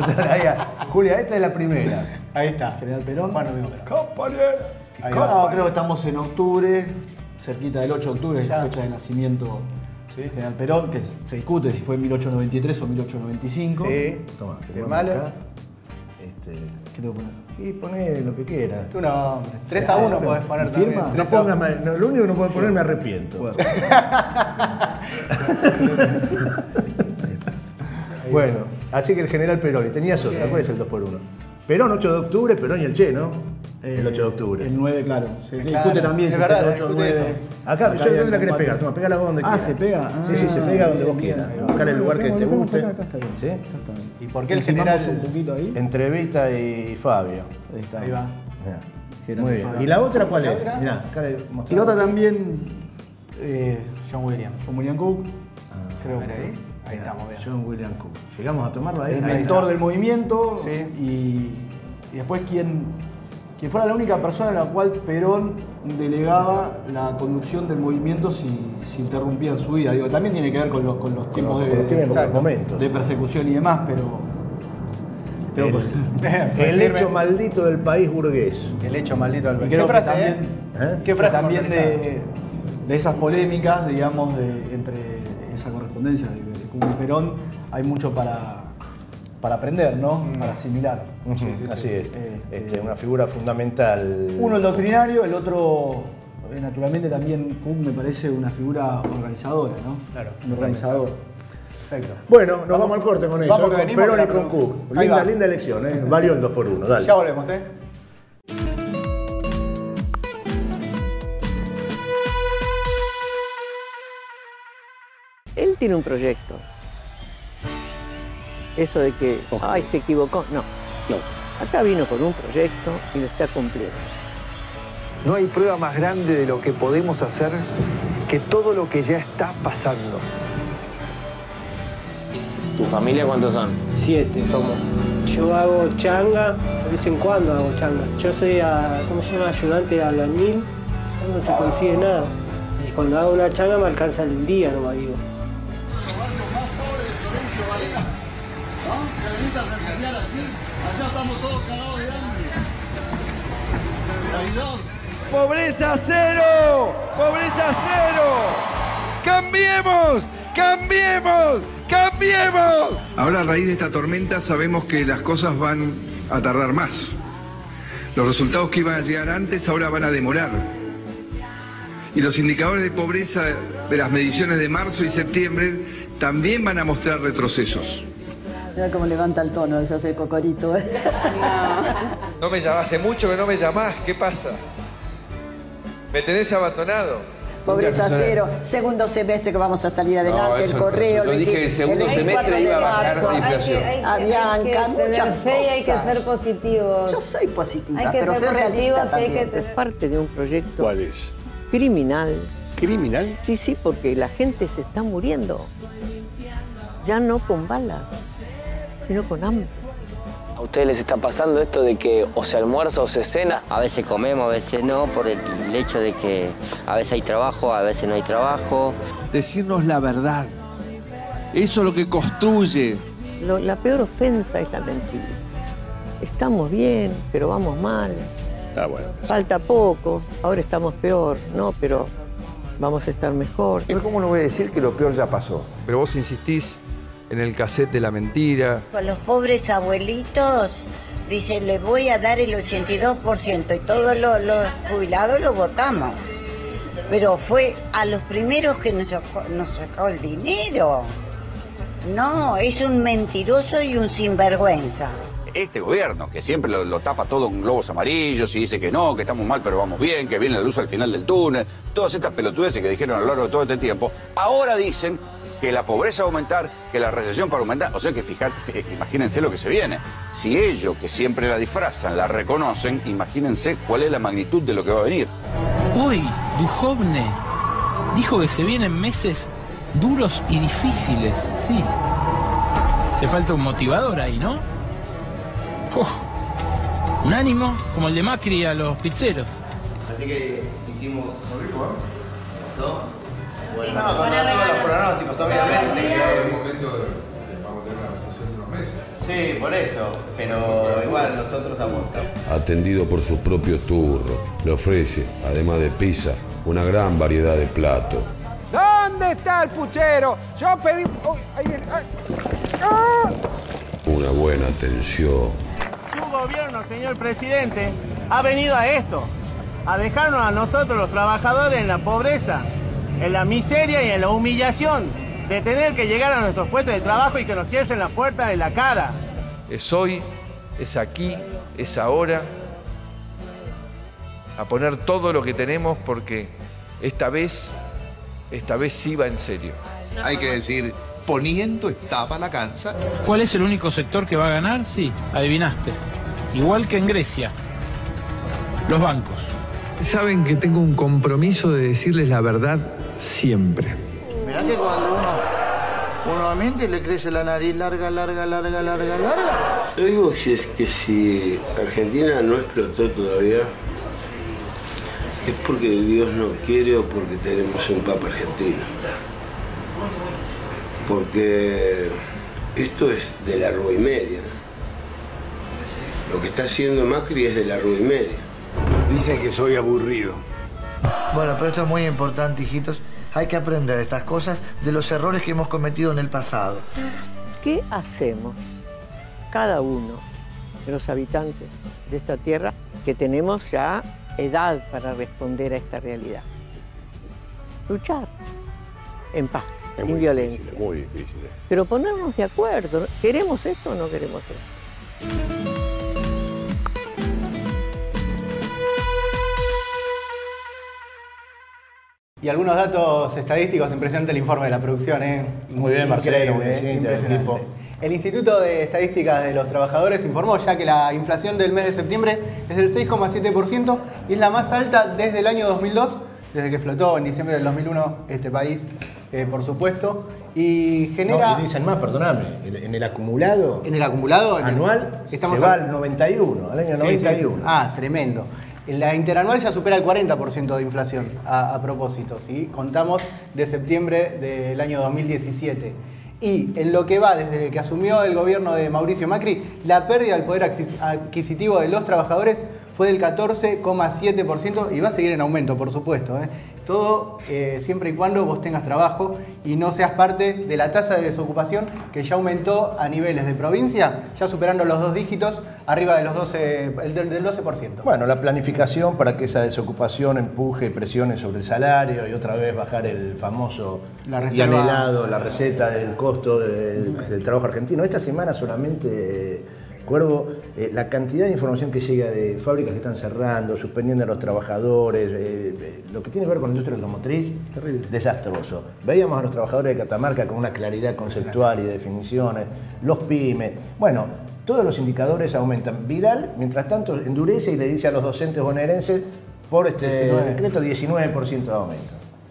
Julia, esta es la primera. Ahí está. General Perón. Bueno, mismo Perón. Compañero. No, creo que estamos en octubre, cerquita del ocho de octubre, es la fecha de nacimiento. Sí. General Perón, que se discute si fue en mil ochocientos noventa y tres o mil ochocientos noventa y cinco. Sí, toma, ¿es malo? Este, ¿Qué tengo que poner? Y poné lo que quieras. Tú no, tres a uno podés poner firma. No pongas más, no, lo único que no puedo poner me arrepiento. Bueno. Bueno, así que el general Perón, y tenías otra, ¿cuál es el dos por uno? Perón, ocho de octubre, Perón y el Che, ¿no? Eh, el ocho de octubre. El nueve, claro. Se, se Claro, discute también es si verdad, es el se ocho o discute nueve. Acá, Acá yo hay ¿dónde la algún querés combate. pegar? Toma, pegala vos donde Ah, quieras. ¿se pega? Sí, sí, se Ah, pega donde bien, vos bien, quieras. ahí va. Buscar el lugar que Bueno, te bueno, guste. acá, acá está bien. ¿Sí? Acá está bien. ¿Y por qué el Encimamos general? un poquito ahí. Entre Vita y Fabio. Ahí está. Ahí va. Mirá. Muy bien. ¿Y la otra cuál es? otra? Mirá, acá le Y la mostramos. otra también, eh, John Williams. John William Cook, Creo que ahí. Ahí Mirá, estamos, bien. John William Cook. Llegamos a tomarlo ahí. el Ahí mentor está. del movimiento, Sí. y, y después quien, quien fuera la única persona a la cual Perón delegaba la conducción del movimiento si, si interrumpían su vida. Digo, también tiene que ver con los, con los tiempos Con los de, tiempos, Exacto. momentos. de persecución y demás, pero... El, el hecho maldito del país burgués. El hecho maldito del Y ¿Qué creo que frase, también, eh? ¿Eh? ¿Qué frase también moralizada? de, de esas polémicas, digamos, de, entre esa correspondencia de, de Cuba y Perón, hay mucho para, para aprender, ¿no? Para asimilar. Ujú, sí, sí. Así es. Este- Este, una figura fundamental. Uno el doctrinario, el otro, eh, naturalmente también Cook me parece una figura organizadora, ¿no? Claro, Un organizador. Perfecto. Bueno, nos vamos al corte con eso. vamos que con venimos Perón con y la con producción. Cook. Ahí Linda, va. linda elección, ¿eh? Valió el dos por uno. Dale. Ya volvemos, ¿eh? Él tiene un proyecto. Eso de que, ay, se equivocó, no. No. Acá vino con un proyecto y lo está cumpliendo. No hay prueba más grande de lo que podemos hacer que todo lo que ya está pasando. ¿Tu familia cuántos son? Siete somos. Yo hago changa, de vez en cuando hago changa. Yo soy, a, ¿cómo se llama? Ayudante de albañil, no se consigue nada. Y cuando hago una changa me alcanza el día, no me digo. ¡Pobreza cero! ¡Pobreza cero! ¡Cambiemos! ¡Cambiemos! ¡Cambiemos! Ahora, a raíz de esta tormenta, sabemos que las cosas van a tardar más. Los resultados que iban a llegar antes ahora van a demorar. Y los indicadores de pobreza de las mediciones de marzo y septiembre también van a mostrar retrocesos. Mira cómo levanta el tono, se hace el cocorito. ¿eh? No me llamás, hace mucho que no me llamás, ¿qué pasa? ¿Me tenés abandonado? Pobreza cero, segundo semestre que vamos a salir adelante, el correo. Yo dije que el segundo semestre iba a bajar la inflación. A Bianca, muchas fe y hay que cosas. ser positivos. Yo soy positiva, Hay que pero ser soy realista positivos y hay también. que Es parte de un proyecto ¿Cuál es? criminal. ¿Criminal? Sí, sí, porque la gente se está muriendo. Ya no con balas, sino con hambre. ¿A ustedes les está pasando esto de que o se almuerza o se cena? A veces comemos, a veces no, por el hecho de que a veces hay trabajo, a veces no hay trabajo. Decirnos la verdad. Eso es lo que construye. Lo- la peor ofensa es la mentira. Estamos bien, pero vamos mal. Ah, bueno. Falta poco, ahora estamos peor, no, pero vamos a estar mejor. Pero ¿cómo no voy a decir que lo peor ya pasó? Pero vos insistís en el cassette de la mentira. Con los pobres abuelitos, dice, les voy a dar el ochenta y dos por ciento y todos los, los jubilados lo votamos. Pero fue a los primeros que nos sacó, nos sacó el dinero. No, es un mentiroso y un sinvergüenza. Este gobierno, que siempre lo, lo tapa todo con globos amarillos y dice que no, que estamos mal pero vamos bien, que viene la luz al final del túnel, todas estas pelotudeces que dijeron a lo largo de todo este tiempo, ahora dicen que la pobreza va a aumentar, que la recesión va a aumentar. O sea que fíjate, imagínense lo que se viene. Si ellos, que siempre la disfrazan, la reconocen, imagínense cuál es la magnitud de lo que va a venir. Hoy, Duhovne dijo que se vienen meses duros y difíciles, sí. Se falta un motivador ahí, ¿no? Uf, un ánimo como el de Macri a los pizzeros. Así que hicimos... ¿No? Bueno, No, con todos los pronósticos, obviamente. que que- un momento de, vamos a tener una recesión de unos meses. Sí, por eso. Pero igual nosotros apostamos. Atendido por su propio turno, le ofrece, además de pizza, una gran variedad de platos. ¿Dónde está el puchero? Yo pedí... Oh, ahí viene. Ay. ¡Ah! Una buena atención. Su gobierno, señor presidente, ha venido a esto, a dejarnos a nosotros los trabajadores en la pobreza, en la miseria y en la humillación. de tener que llegar a nuestros puestos de trabajo y que nos cierren la puerta en la cara. Es hoy, es aquí, es ahora, a poner todo lo que tenemos porque esta vez, esta vez sí va en serio. Hay que decir, poniendo estaba la cansa. ¿Cuál es el único sector que va a ganar? Sí, adivinaste. Igual que en Grecia, los bancos. Saben que tengo un compromiso de decirles la verdad siempre. Mirá que cuando uno, uno miente le crece la nariz larga, larga, larga, larga, larga. Yo digo que es que si Argentina no explotó todavía, es porque Dios no quiere o porque tenemos un papa argentino. Porque esto es de la rúa y media. Lo que está haciendo Macri es de la rúa y media. Dicen que soy aburrido. Bueno, pero esto es muy importante, hijitos. Hay que aprender estas cosas de los errores que hemos cometido en el pasado. ¿Qué hacemos cada uno de los habitantes de esta tierra que tenemos ya edad para responder a esta realidad? Luchar en paz, Es sin muy violencia. difícil, es muy difícil. eh. Pero ponernos de acuerdo. ¿Queremos esto o no queremos esto? Y algunos datos estadísticos, impresionante el informe de la producción, ¿eh? Muy bien, Marcelo, Increíble, muy bien, ¿eh? sí, Impresionante. el equipo. El Instituto de Estadísticas de los Trabajadores informó ya que la inflación del mes de septiembre es del seis coma siete por ciento y es la más alta desde el año dos mil dos, desde que explotó en diciembre del dos mil uno este país, eh, por supuesto, y genera... No, y dicen más, perdóname, en en el acumulado... En el acumulado en el- anual estamos se va al- al noventa y uno, al año Sí, noventa y sí, sí. uno. Ah, tremendo. En la interanual ya supera el cuarenta por ciento de inflación, a, a propósito, ¿sí? Contamos de septiembre del año dos mil diecisiete. Y en lo que va desde que asumió el gobierno de Mauricio Macri, la pérdida del poder adquisitivo de los trabajadores fue del catorce coma siete por ciento y va a seguir en aumento, por supuesto, ¿eh? Todo eh, siempre y cuando vos tengas trabajo y no seas parte de la tasa de desocupación que ya aumentó a niveles de provincia, ya superando los dos dígitos, arriba de los doce, el del, del doce por ciento. Bueno, la planificación para que esa desocupación empuje presiones sobre el salario y otra vez bajar el famoso La y reserva- anhelado, la receta del costo del, del trabajo argentino. Esta semana solamente, eh, Cuervo, eh, la cantidad de información que llega de fábricas que están cerrando, suspendiendo a los trabajadores, eh, eh, lo que tiene que ver con la industria automotriz, terrible, desastroso. Veíamos a los trabajadores de Catamarca con una claridad conceptual y de definiciones, los pymes, bueno, todos los indicadores aumentan. Vidal, mientras tanto, endurece y le dice a los docentes bonaerenses, por este diecinueve. decreto, diecinueve por ciento de aumento.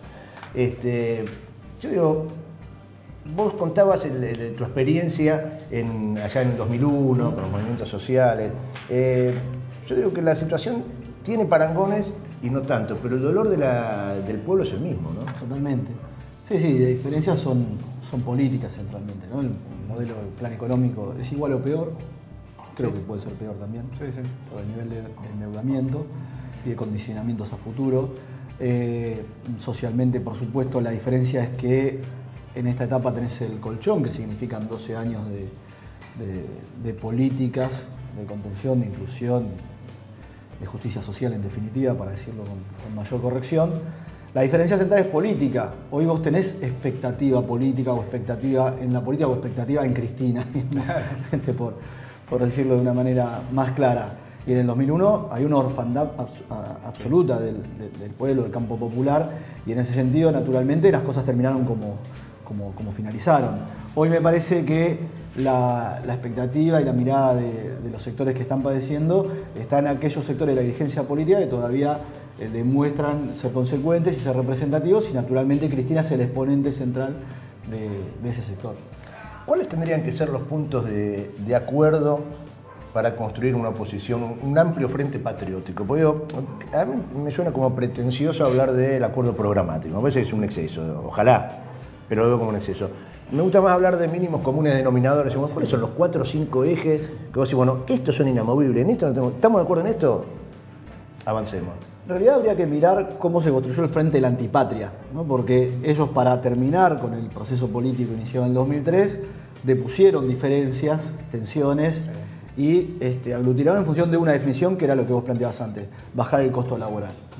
Este, yo digo, vos contabas el- el- tu experiencia en, allá en el dos mil uno, con los movimientos sociales. Eh, yo digo que la situación tiene parangones y no tanto, pero el dolor de la- del pueblo es el mismo, ¿no? Totalmente. Sí, sí, de diferencias son, son políticas centralmente, ¿no? El modelo del plan económico es igual o peor, creo Sí. que puede ser peor también, Sí, sí. por el nivel de, de endeudamiento y de condicionamientos a futuro. Eh, socialmente, por supuesto, la diferencia es que en esta etapa tenés el colchón, que significan doce años de, de- de políticas de contención, de inclusión, de justicia social en definitiva, para decirlo con, con mayor corrección. La diferencia central es política. Hoy vos tenés expectativa política o expectativa en la política o expectativa en Cristina, este, por, por decirlo de una manera más clara. Y en el dos mil uno hay una orfandad abs- a- absoluta del, del- del pueblo, del campo popular, y en ese sentido, naturalmente, las cosas terminaron como, como, como finalizaron. Hoy me parece que la, la expectativa y la mirada de, de los sectores que están padeciendo está en aquellos sectores de la dirigencia política que todavía eh, demuestran ser consecuentes y ser representativos, y naturalmente Cristina es el exponente central de, de ese sector. ¿Cuáles tendrían que ser los puntos de, de acuerdo para construir una oposición, un amplio frente patriótico? Porque yo, a mí me suena como pretencioso hablar del acuerdo programático, me parece que es un exceso, ojalá, pero lo veo como un exceso. Me gusta más hablar de mínimos comunes denominadores. Digamos, ¿cuáles son los cuatro o cinco ejes que vos decís, bueno, estos son inamovibles, en esto no tenemos- ¿estamos de acuerdo en esto? Avancemos. En realidad habría que mirar cómo se construyó el Frente de la Antipatria, ¿no? Porque ellos, para terminar con el proceso político iniciado en el dos mil tres, depusieron diferencias, tensiones y este, aglutinaron en función de una definición que era lo que vos planteabas antes, bajar el costo laboral.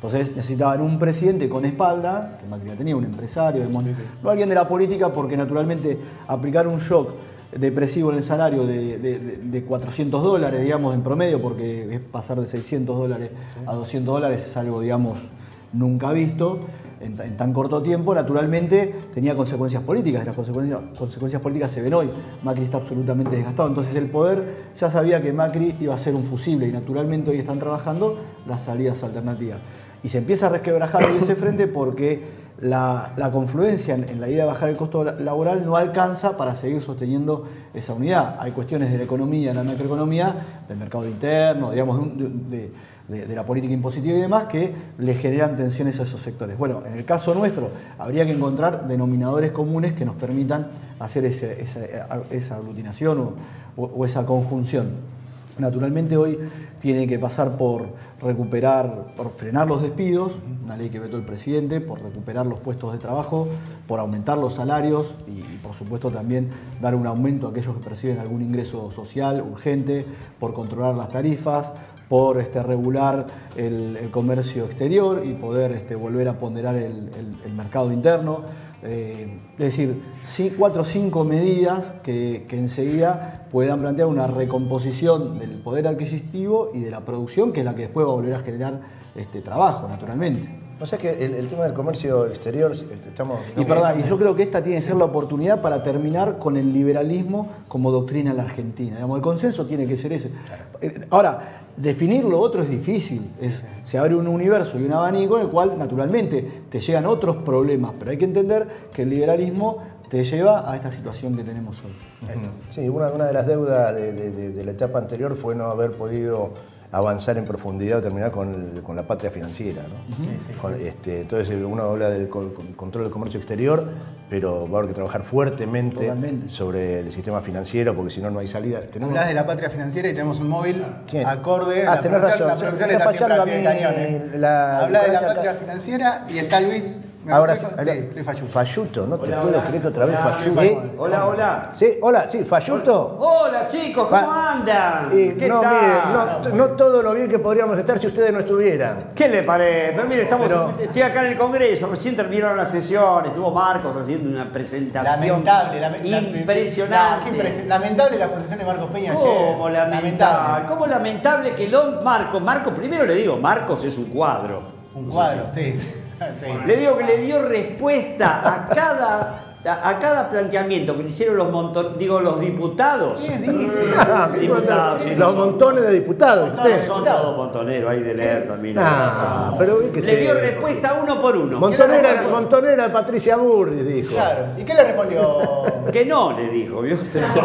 Entonces necesitaban un presidente con espalda, que Macri ya tenía, un empresario, digamos, no alguien de la política, porque naturalmente aplicar un shock depresivo en el salario de, de, de cuatrocientos dólares, digamos, en promedio, porque es pasar de seiscientos dólares a doscientos dólares es algo, digamos, nunca visto en, en tan corto tiempo, naturalmente tenía consecuencias políticas, y las consecuencias, consecuencias políticas se ven hoy. Macri está absolutamente desgastado, entonces el poder ya sabía que Macri iba a ser un fusible y naturalmente hoy están trabajando las salidas alternativas. Y se empieza a resquebrajar hoy ese frente porque la, la confluencia en, en la idea de bajar el costo laboral no alcanza para seguir sosteniendo esa unidad. Hay cuestiones de la economía, de la macroeconomía, del mercado interno, digamos, de, de, de, de la política impositiva y demás, que le generan tensiones a esos sectores. Bueno, en el caso nuestro, habría que encontrar denominadores comunes que nos permitan hacer ese, esa, esa aglutinación o, o, o esa conjunción. Naturalmente hoy tiene que pasar por recuperar, por frenar los despidos, una ley que vetó el presidente, por recuperar los puestos de trabajo, por aumentar los salarios y, y por supuesto también dar un aumento a aquellos que perciben algún ingreso social urgente, por controlar las tarifas, por este, regular el, el comercio exterior y poder este, volver a ponderar el, el, el mercado interno. Eh, es decir, sí, cuatro o cinco medidas que, que enseguida puedan plantear una recomposición del poder adquisitivo y de la producción, que es la que después va a volver a generar este, trabajo, naturalmente. O sea que el, el tema del comercio exterior, estamos... Y, perdón, y yo creo que esta tiene que ser la oportunidad para terminar con el liberalismo como doctrina en la Argentina. Digamos, el consenso tiene que ser ese. Ahora, definir lo otro es difícil. Es, se abre un universo y un abanico en el cual, naturalmente, te llegan otros problemas. Pero hay que entender que el liberalismo te lleva a esta situación que tenemos hoy. Sí, una, una de las deudas de, de, de, de la etapa anterior fue no haber podido avanzar en profundidad o terminar con, el, con la patria financiera, ¿no? Uh-huh. Sí, sí. Con, este, entonces uno habla del con, con control del comercio exterior, pero va a haber que trabajar fuertemente Totalmente. sobre el sistema financiero, porque si no, no hay salida. Tenemos... Hablas de la patria financiera y tenemos un móvil ¿Quién? acorde ah, a la producción, la producción está fallando a mí la... Habla de la patria acá. financiera y está Luis... Ahora sí, sí, Falluto. Falluto, no te hola, puedo hola. creer que otra vez hola, Falluto. ¿Sí? Hola, hola. Sí, hola, sí, Falluto. Hola, chicos, ¿cómo Fa andan? Y, ¿Qué no, tal? Mire, no, no todo lo bien que podríamos estar si ustedes no estuvieran. ¿Qué le parece? Pero mire, estamos, Pero, estoy acá en el Congreso, recién terminaron las sesiones, estuvo Marcos haciendo una presentación lamentable, lame, impresionante. La, la, lamentable la posición de Marcos Peña. ¿Cómo lamentable? lamentable? ¿Cómo lamentable que lo Marcos, Marcos, primero le digo, Marcos es un cuadro. Un cuadro, sí. Sí. Le digo que le dio respuesta a cada, a, a cada planteamiento que le hicieron los monton, digo los diputados. ¿Qué dice? Ah, diputados sí, los montones de diputados. No son todos montoneros ahí de leer también. Ah, pero le se... dio respuesta uno por uno. Montonera, montonera Patricia Burri dijo. Claro. ¿Y qué le respondió? Que no, le dijo. ¿Vio?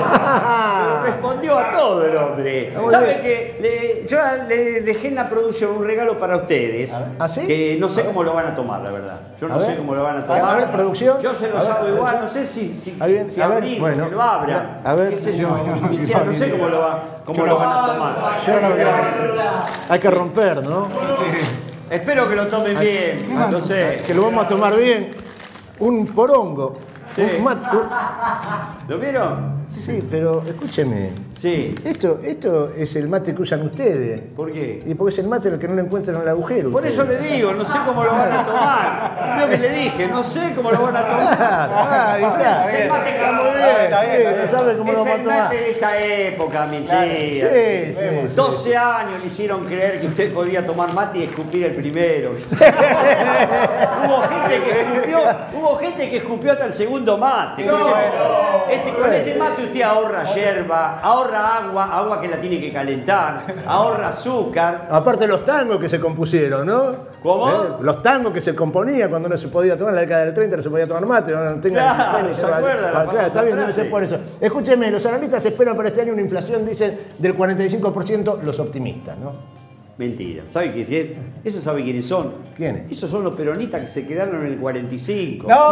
Pero respondió a todo el hombre. ¿Sabe que le, yo le dejé en la producción un regalo para ustedes? ¿Ah, sí? Que no sé cómo lo van a tomar, la verdad. Yo no a sé ver. cómo lo van a tomar. A ver, producción. Yo se los a hago ver, igual, no sé si, si, bien, si a ver, abrir, bueno, que lo abra. A ver, qué sé yo. yo, no, yo no sé cómo lo, va, cómo lo van a tomar. Yo no creo. Hay que romper, ¿no? Sí. Espero que lo tomen bien. No sé. Que lo vamos a tomar bien. Un porongo. Sí. Un mate. ¿Lo vieron? Sí, pero escúcheme. Sí. Esto, esto es el mate que usan ustedes. ¿Por qué? Y porque es el mate en el que no le encuentran en el agujero. Por ustedes. eso le digo, no sé cómo lo van a tomar. Lo que le dije, no sé cómo lo van a tomar. Ah, está, es el mate que está muy bien. Está bien, no sabe cómo lo es vamos a el tomar. mate de esta época, mi Claro. sí, Sí, sí, doce años le hicieron creer que usted podía tomar mate y escupir el primero. hubo, gente que escupió, hubo gente que escupió hasta el segundo mate. No, este, con este mate usted ahorra yerba, ahorra agua, agua que la tiene que calentar, ahorra azúcar. Aparte los tangos que se compusieron, ¿no? ¿Cómo? ¿Eh? Los tangos que se componían cuando no se podía tomar, en la década del treinta no se podía tomar mate. No, no tenga claro, ¿se acuerda? Ah, claro, está bien, debe ser por eso. Escúcheme, los analistas esperan para este año una inflación, dicen, del cuarenta y cinco por ciento, los optimistas, ¿no? Mentira. ¿Sabe qué es? ¿Eso sabe quiénes son? ¿Quiénes? Esos son los peronistas que se quedaron en el cuarenta y cinco. ¡No!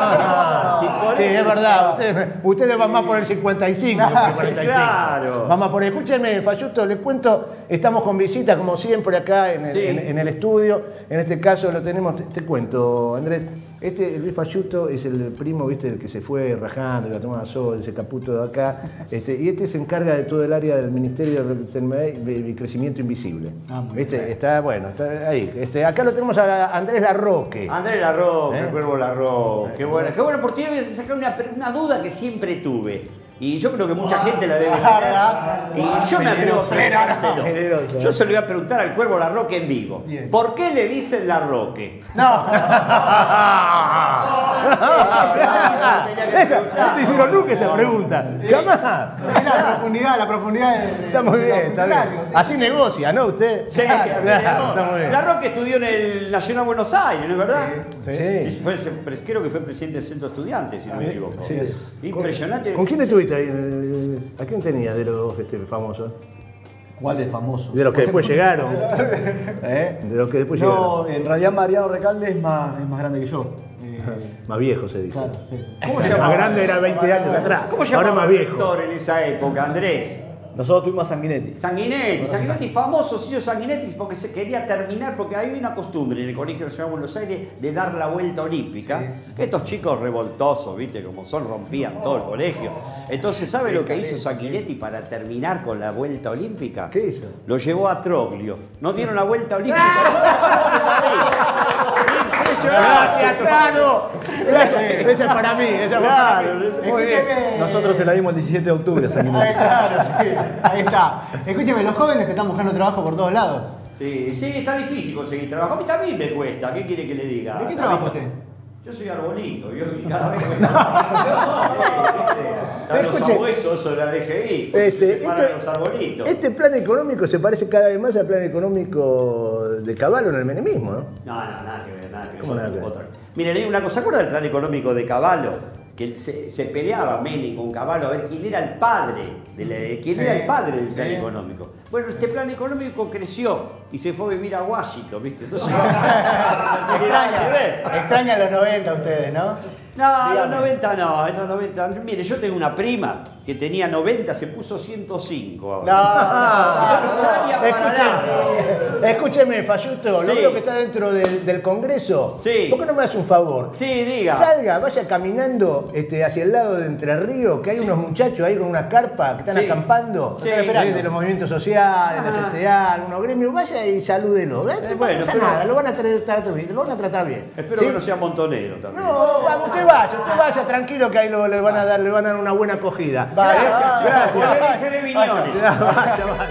Y por Sí, eso es verdad. Ustedes, ustedes van más por el cincuenta y cinco que por el cuarenta y cinco. Claro. Vamos por ahí. Escúcheme, Falluto, le cuento estamos con visita, como siempre, acá en el, Sí. en, en el estudio. En este caso lo tenemos, te, te cuento, Andrés. Este, Luis Falluto, es el primo, viste, el que se fue rajando, que tomaba sol, ese caputo de acá. Este, y este se encarga de todo el área del Ministerio de Crecimiento Invisible. Ah, muy este, bien. Está, bueno, está ahí. Este, acá lo tenemos a Andrés Larroque. Andrés Larroque, ¿Eh? el Cuervo Larroque. Qué bueno, qué bueno, porque voy a sacar una, una duda que siempre tuve. Y yo creo que mucha gente la debe tener. Y yo me atrevo a preguntárselo. Yo se lo voy a preguntar al Cuervo Larroque en vivo. Bien. ¿Por qué le dicen Larroque? No. Esa, no te hicieron nunca esa pregunta. Jamás. Es la profundidad, la profundidad de, de- Está muy de bien, los está bien. funcionarios, sí. Así negocia, ¿no? Usted. Sí, Claro, está muy bien. Larroque estudió en el Nacional Buenos Aires, ¿no es verdad? Sí. Sí, fue, creo que fue presidente del Centro Estudiantes, si no me equivoco. Sí. Impresionante. ¿Con quién estuviste ahí? ¿A quién tenías de los este, famosos? ¿Cuál es famoso? De los que después llegaron. ¿Eh? De los que después No, llegaron. en realidad Mariano Recalde es más, es más grande que yo. Eh, Más viejo se dice. claro, sí. ¿Cómo se Más llamaba? grande era veinte años atrás. ¿Cómo se Ahora llamaba más el viejo. rector en esa época, Andrés? Nosotros tuvimos a Sanguinetti. Sanguinetti, Sanguinetti famoso, se hizo Sanguinetti porque se quería terminar, porque hay una costumbre en el Colegio Nacional de Buenos Aires de dar la vuelta olímpica. Estos chicos revoltosos, viste, como son, rompían todo el colegio. Entonces, ¿sabe lo que hizo Sanguinetti para terminar con la vuelta olímpica? ¿Qué hizo? Lo llevó a Troglio. No dieron la vuelta olímpica. No se la vi. Impresionante. Gracias, Tano. Esa es para mí, esa es para mí. Muy bien. Nosotros se la dimos el diecisiete de octubre a Ahí, Sanguinetti. claro, sí. Ahí está. Escúcheme, los jóvenes están buscando trabajo por todos lados. Sí, sí, está difícil conseguir trabajo. A mí también me cuesta. ¿Qué quiere que le diga? ¿De qué trabaja usted? Yo soy arbolito, yo cada vez que me están los Escuche. sabuesos o la D G I, Este, se paran este- los arbolitos. Este plan económico se parece cada vez más al plan económico de Caballo en el menemismo, ¿no? No, no, nada que ver, nada que ver. ¿Cómo son nada que ver? otra. Mire, le digo una cosa, ¿se acuerda del plan económico de Caballo? Que se, se peleaba Menem con Caballo a ver quién era el padre, de la- quién Sí, era el padre del plan sí. económico. Bueno, este plan económico creció y se fue a vivir a Washington, ¿viste? Entonces, no tiene nada que ver. Extraña, extrañan los noventa ustedes, ¿no? No, en los Dígame. noventa no, en los noventa. Mire, yo tengo una prima que tenía noventa, se puso ciento cinco ahora. No, Extraña para nada. Escúcheme, escúcheme, Falluto, lo Sí. veo que está dentro del, del Congreso. Sí. ¿Por qué no me hace un favor? Sí, diga. Salga, vaya caminando este, hacia el lado de Entre Ríos, que hay unos muchachos ahí con una carpa que están Sí. acampando. Sí. eh, de los movimientos sociales, de la Ah. C T A, algunos gremios. Vaya y salúdelo. ¿eh? Eh, No bueno, pasa pero- nada, lo van, a tratar bien, lo van a tratar bien. Espero ¿Sí? que no sea montonero también. No, vamos, usted vaya, usted vaya tranquilo que ahí lo- le, van a dar, le van a dar una buena acogida. Gracias, ¿Eh? gracias. Volveré y seré Viñones. Vaya, vaya, vaya.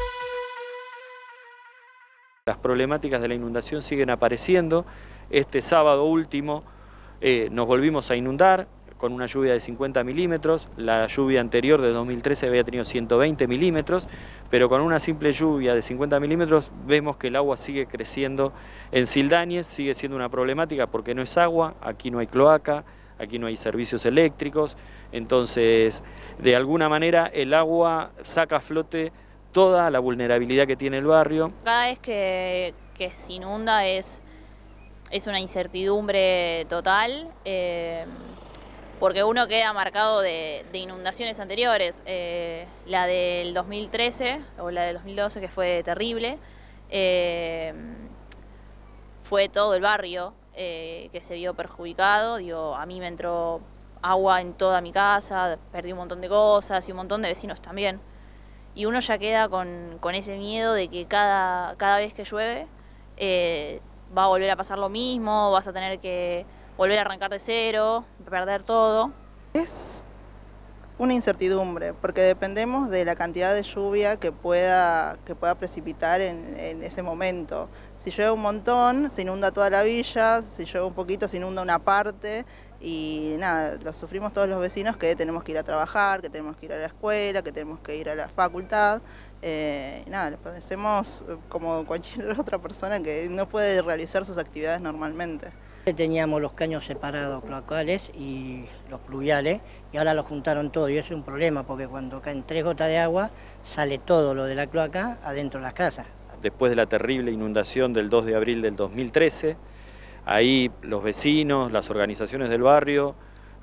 Las problemáticas de la inundación siguen apareciendo. Este sábado último eh, nos volvimos a inundar con una lluvia de cincuenta milímetros. La lluvia anterior de dos mil trece había tenido ciento veinte milímetros, pero con una simple lluvia de cincuenta milímetros vemos que el agua sigue creciendo en Sildañez, sigue siendo una problemática porque no es agua, aquí no hay cloaca, aquí no hay servicios eléctricos, entonces de alguna manera el agua saca a flote toda la vulnerabilidad que tiene el barrio. Cada vez que, que se inunda es, es una incertidumbre total, eh, porque uno queda marcado de, de inundaciones anteriores, eh, la del dos mil trece o la del dos mil doce que fue terrible, eh, fue todo el barrio eh, que se vio perjudicado. Digo, a mí me entró agua en toda mi casa, perdí un montón de cosas y un montón de vecinos también. Y uno ya queda con, con ese miedo de que cada, cada vez que llueve eh, va a volver a pasar lo mismo, vas a tener que volver a arrancar de cero, perder todo. Es una incertidumbre, porque dependemos de la cantidad de lluvia que pueda, que pueda precipitar en, en ese momento. Si llueve un montón, se inunda toda la villa, si llueve un poquito, se inunda una parte, y nada, lo sufrimos todos los vecinos que tenemos que ir a trabajar, que tenemos que ir a la escuela, que tenemos que ir a la facultad. Eh, y nada, lo padecemos como cualquier otra persona que no puede realizar sus actividades normalmente. Teníamos los caños separados, cloacales y los pluviales, y ahora los juntaron todo, y eso es un problema, porque cuando caen tres gotas de agua, sale todo lo de la cloaca adentro de las casas. Después de la terrible inundación del dos de abril del dos mil trece, ahí los vecinos, las organizaciones del barrio,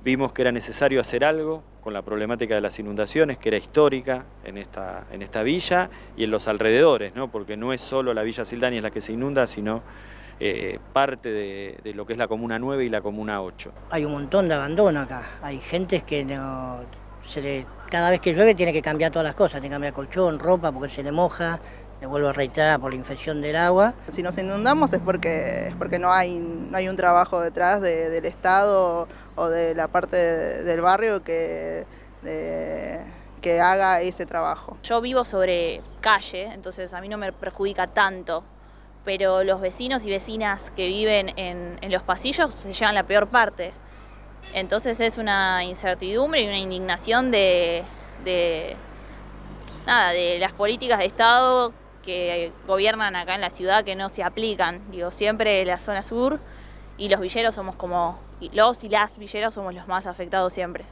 vimos que era necesario hacer algo con la problemática de las inundaciones, que era histórica en esta, en esta villa y en los alrededores, ¿no? Porque no es solo la Villa Sildañez la que se inunda, sino eh, parte de, de lo que es la Comuna nueve y la Comuna ocho. Hay un montón de abandono acá, hay gente que no, se le, cada vez que llueve tiene que cambiar todas las cosas, tiene que cambiar colchón, ropa porque se le moja. Le vuelvo a reiterar por la infección del agua. Si nos inundamos es porque, es porque no, hay, no hay un trabajo detrás de, del Estado o de la parte de, del barrio que, de, que haga ese trabajo. Yo vivo sobre calle, entonces a mí no me perjudica tanto, pero los vecinos y vecinas que viven en, en los pasillos se llevan la peor parte. Entonces es una incertidumbre y una indignación de, de, nada, de las políticas de Estado que gobiernan acá en la ciudad que no se aplican. Digo, siempre la zona sur y los villeros somos como, los y las villeros somos los más afectados siempre.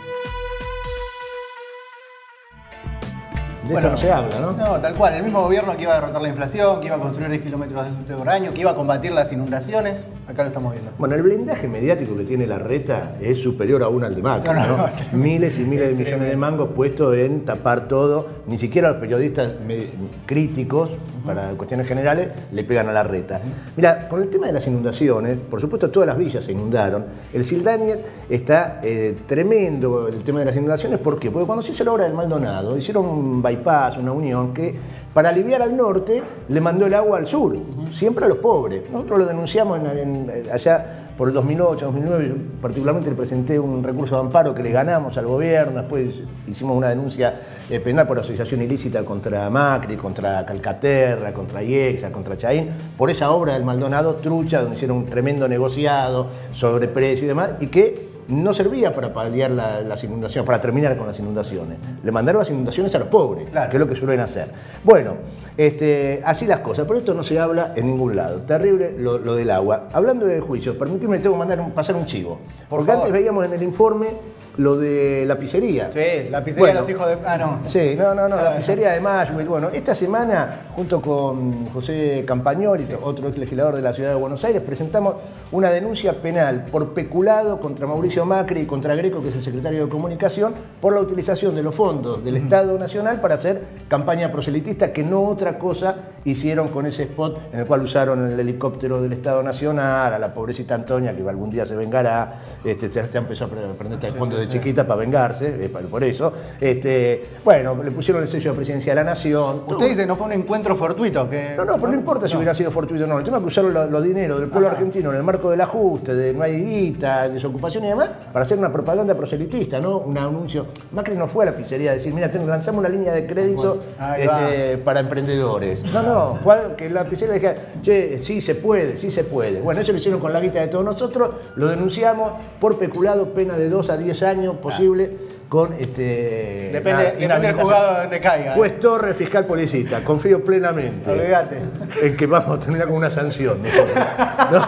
De bueno, esto no se habla, ¿no? No, tal cual. El mismo gobierno que iba a derrotar la inflación, que iba a construir diez kilómetros de subte por año, que iba a combatir las inundaciones, acá lo estamos viendo. Bueno, el blindaje mediático que tiene Larreta es superior aún al de Macri, ¿no? no, no, no miles y miles de millones de mangos puestos en tapar todo. Ni siquiera los periodistas críticos, uh-huh. para cuestiones generales, le pegan a Larreta. Uh-huh. Mira, con el tema de las inundaciones, por supuesto todas las villas se inundaron. El Sildañez está eh, tremendo el tema de las inundaciones. ¿Por qué? Porque cuando se hizo la obra del Maldonado, hicieron un bypass, una unión que para aliviar al norte le mandó el agua al sur, uh-huh. siempre a los pobres. Nosotros lo denunciamos en, en, allá por el dos mil ocho, dos mil nueve, yo particularmente le presenté un recurso de amparo que le ganamos al gobierno, después hicimos una denuncia eh, penal por asociación ilícita contra Macri, contra Calcaterra, contra IEXA, contra Chaín, por esa obra del Maldonado trucha, donde hicieron un tremendo negociado sobre precio y demás, y que no servía para paliar la, las inundaciones, para terminar con las inundaciones. Le mandaron las inundaciones a los pobres, claro. que es lo que suelen hacer. Bueno, este, así las cosas, pero esto no se habla en ningún lado. Terrible lo, lo del agua. Hablando de juicios, permíteme, tengo que mandar un, pasar un chivo. Por Porque favor. Antes veíamos en el informe lo de la pizzería. Sí, la pizzería bueno, de los hijos de... Ah, no. Sí, no, no, no, la pizzería de Mashwell. Bueno, esta semana, junto con José Campagnoli, sí. otro ex legislador de la Ciudad de Buenos Aires, presentamos una denuncia penal por peculado contra Mauricio Macri y contra Greco, que es el secretario de Comunicación, por la utilización de los fondos del uh-huh. Estado Nacional para hacer campaña proselitista, que no otra cosa hicieron con ese spot en el cual usaron el helicóptero del Estado Nacional, a la pobrecita Antonia, que algún día se vengará, este, ya, ya empezó a aprender taekwondo sí, sí, de chiquita sí. para vengarse, eh, por eso. Este, bueno, le pusieron el sello de presidencia de la Nación. Usted dice que no fue un encuentro fortuito. Que... No, no, pero no importa no. si hubiera sido fortuito o no. El tema es que usaron los lo dineros del pueblo Ajá. argentino en el marco del ajuste, de no hay guita, desocupación y demás, para hacer una propaganda proselitista, ¿no? Un anuncio. Macri no fue a la pizzería a decir, mira, lanzamos una línea de crédito este, para emprendedores. No, no, fue que la pizzería le dijera, che, sí se puede, sí se puede. Bueno, eso lo hicieron con la guita de todos nosotros, lo denunciamos por peculado, pena de dos a diez años posible. Con este. Depende, nada, depende del juzgado donde caiga. Juez Torres, fiscal policista. Confío plenamente. Olvídate. En que vamos a terminar con una sanción. ¿No?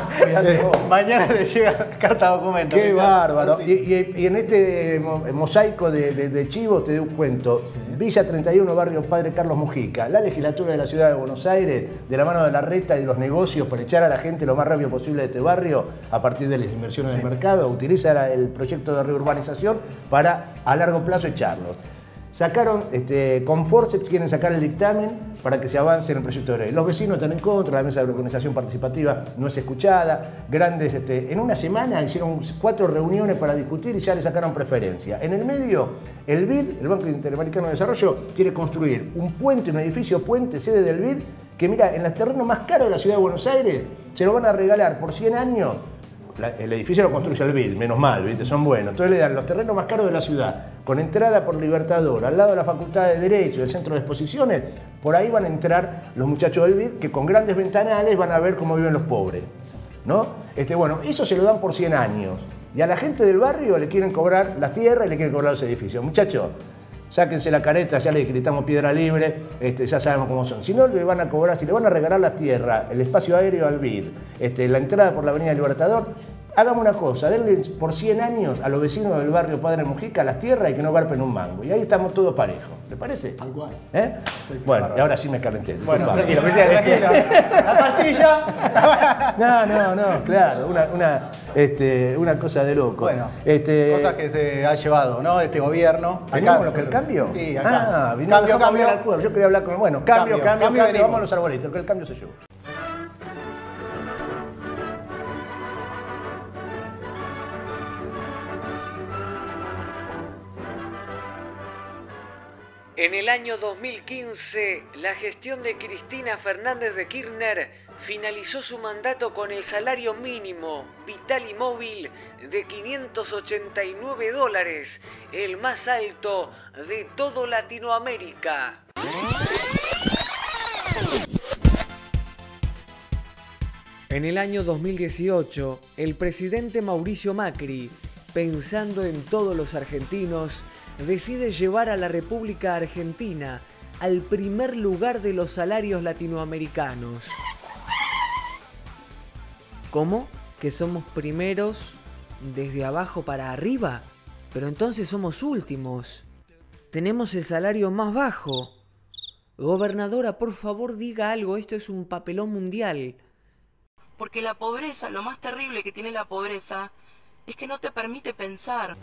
Mañana le llega carta documento. Qué bárbaro. Y, y, y en este mosaico de, de, de chivos te doy un cuento. Sí. Villa treinta y uno, barrio Padre Carlos Mujica. La legislatura de la Ciudad de Buenos Aires, de la mano de Larreta y de los negocios, para echar a la gente lo más rápido posible de este barrio, a partir de las inversiones sí. del mercado, utiliza el proyecto de reurbanización para a largo plazo echarlos. Sacaron, este, con forceps quieren sacar el dictamen para que se avance en el proyecto de ley. Los vecinos están en contra, la mesa de organización participativa no es escuchada. Grandes, este, en una semana hicieron cuatro reuniones para discutir y ya le sacaron preferencia. En el medio, el B I D, el Banco Interamericano de Desarrollo, quiere construir un puente, un edificio puente, sede del B I D, que mira, en los terrenos más caros de la Ciudad de Buenos Aires, se lo van a regalar por cien años. La, el edificio lo construye el B I D, menos mal, ¿viste? Son buenos. Entonces le dan los terrenos más caros de la ciudad, con entrada por Libertador, al lado de la Facultad de Derecho, del Centro de Exposiciones. Por ahí van a entrar los muchachos del B I D, que con grandes ventanales van a ver cómo viven los pobres, ¿no? Este, bueno, eso se lo dan por cien años. Y a la gente del barrio le quieren cobrar la tierra y le quieren cobrar los edificios. Muchachos, sáquense la careta, ya les gritamos piedra libre, este, ya sabemos cómo son. Si no, le van a cobrar, si le van a regalar la tierra, el espacio aéreo al B I D, este, la entrada por la Avenida Libertador, hagamos una cosa, denle por cien años a los vecinos del barrio Padre Mujica las tierras y que no garpen un mango. Y ahí estamos todos parejos. ¿Le parece? Tal cual. ¿Eh? Bueno, y ahora sí me calenté. Bueno, Disculpa. tranquilo, tranquilo. La pastilla. No, no, no, claro, una, una, este, una cosa de loco. Bueno, este, cosas que se ha llevado, ¿no? Este gobierno. ¿Teníamos lo que el cambio? Sí, acá. Ah, vino Cambio, a cambio. cambiar al cuadro. Yo quería hablar con... Bueno, cambio, Cambio, cambio, cambio, cambio, venimos. vamos a los arbolitos, que el cambio se llevó. En el año dos mil quince, la gestión de Cristina Fernández de Kirchner finalizó su mandato con el salario mínimo vital y móvil de quinientos ochenta y nueve dólares, el más alto de todo Latinoamérica. En el año dos mil dieciocho, el presidente Mauricio Macri, pensando en todos los argentinos, decide llevar a la República Argentina al primer lugar de los salarios latinoamericanos. ¿Cómo? ¿Que somos primeros desde abajo para arriba? Pero entonces somos últimos. Tenemos el salario más bajo. Gobernadora, por favor diga algo, esto es un papelón mundial. Porque la pobreza, lo más terrible que tiene la pobreza, es que no te permite pensar.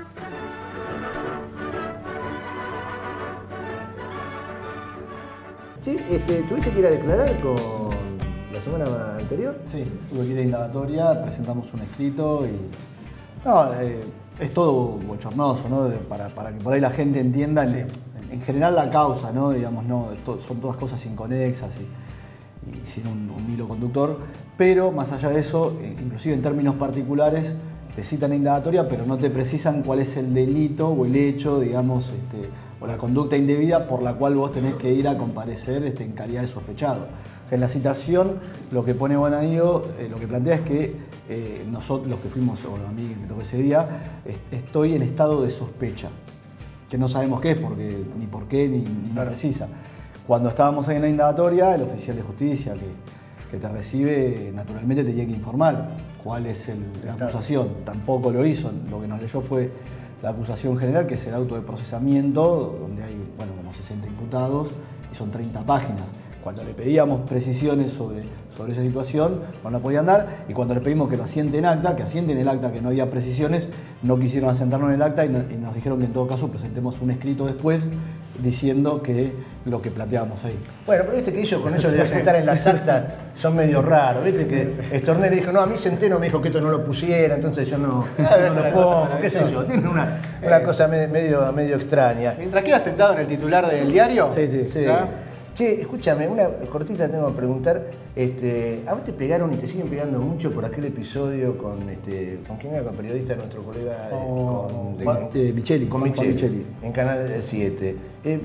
Sí, este, ¿tuviste que ir a declarar con la semana anterior? Sí, tuve que ir a indagatoria, presentamos un escrito y... No, eh, es todo bochornoso, ¿no? De, para, para que por ahí la gente entienda, en, en general la causa, ¿no? Digamos, no, to, son todas cosas inconexas y, y sin un, un hilo conductor, pero más allá de eso, inclusive en términos particulares, te citan en indagatoria, pero no te precisan cuál es el delito o el hecho, digamos, este, o la conducta indebida por la cual vos tenés que ir a comparecer este, en calidad de sospechado. O sea, en la citación lo que pone Bonadío, eh, lo que plantea es que eh, nosotros, los que fuimos, o a mí que me tocó ese día, est estoy en estado de sospecha, que no sabemos qué es, porque, ni por qué, ni, ni claro. precisa. Cuando estábamos ahí en la indagatoria, el oficial de justicia que, que te recibe, naturalmente te tiene que informar cuál es el, la acusación. Tampoco lo hizo, lo que nos leyó fue la acusación general, que es el auto de procesamiento, donde hay, bueno, como sesenta imputados y son treinta páginas. Cuando le pedíamos precisiones sobre, sobre esa situación, no la podían dar, y cuando le pedimos que lo asienten acta, que asienten el acta, que no había precisiones, no quisieron asentarnos en el acta y, no, y nos dijeron que en todo caso presentemos un escrito después diciendo que lo que planteábamos ahí. Bueno, pero viste que ellos con eso de asentar en las actas son medio raros, viste que Stornelli dijo, no, a mí Centeno me dijo que esto no lo pusiera, entonces yo no, no lo pongo, qué sé yo, tiene una, una eh. cosa medio, medio extraña. Mientras queda sentado en el titular del diario. Sí, sí, sí. Che, escúchame, una cortita tengo que preguntar. Este, ¿A vos te pegaron y te siguen pegando mucho por aquel episodio con este, con quién era, con el periodista, nuestro colega? Oh, con, de, Juan, eh, Micheli. Con Juan Micheli, Micheli. En Canal siete. Eh,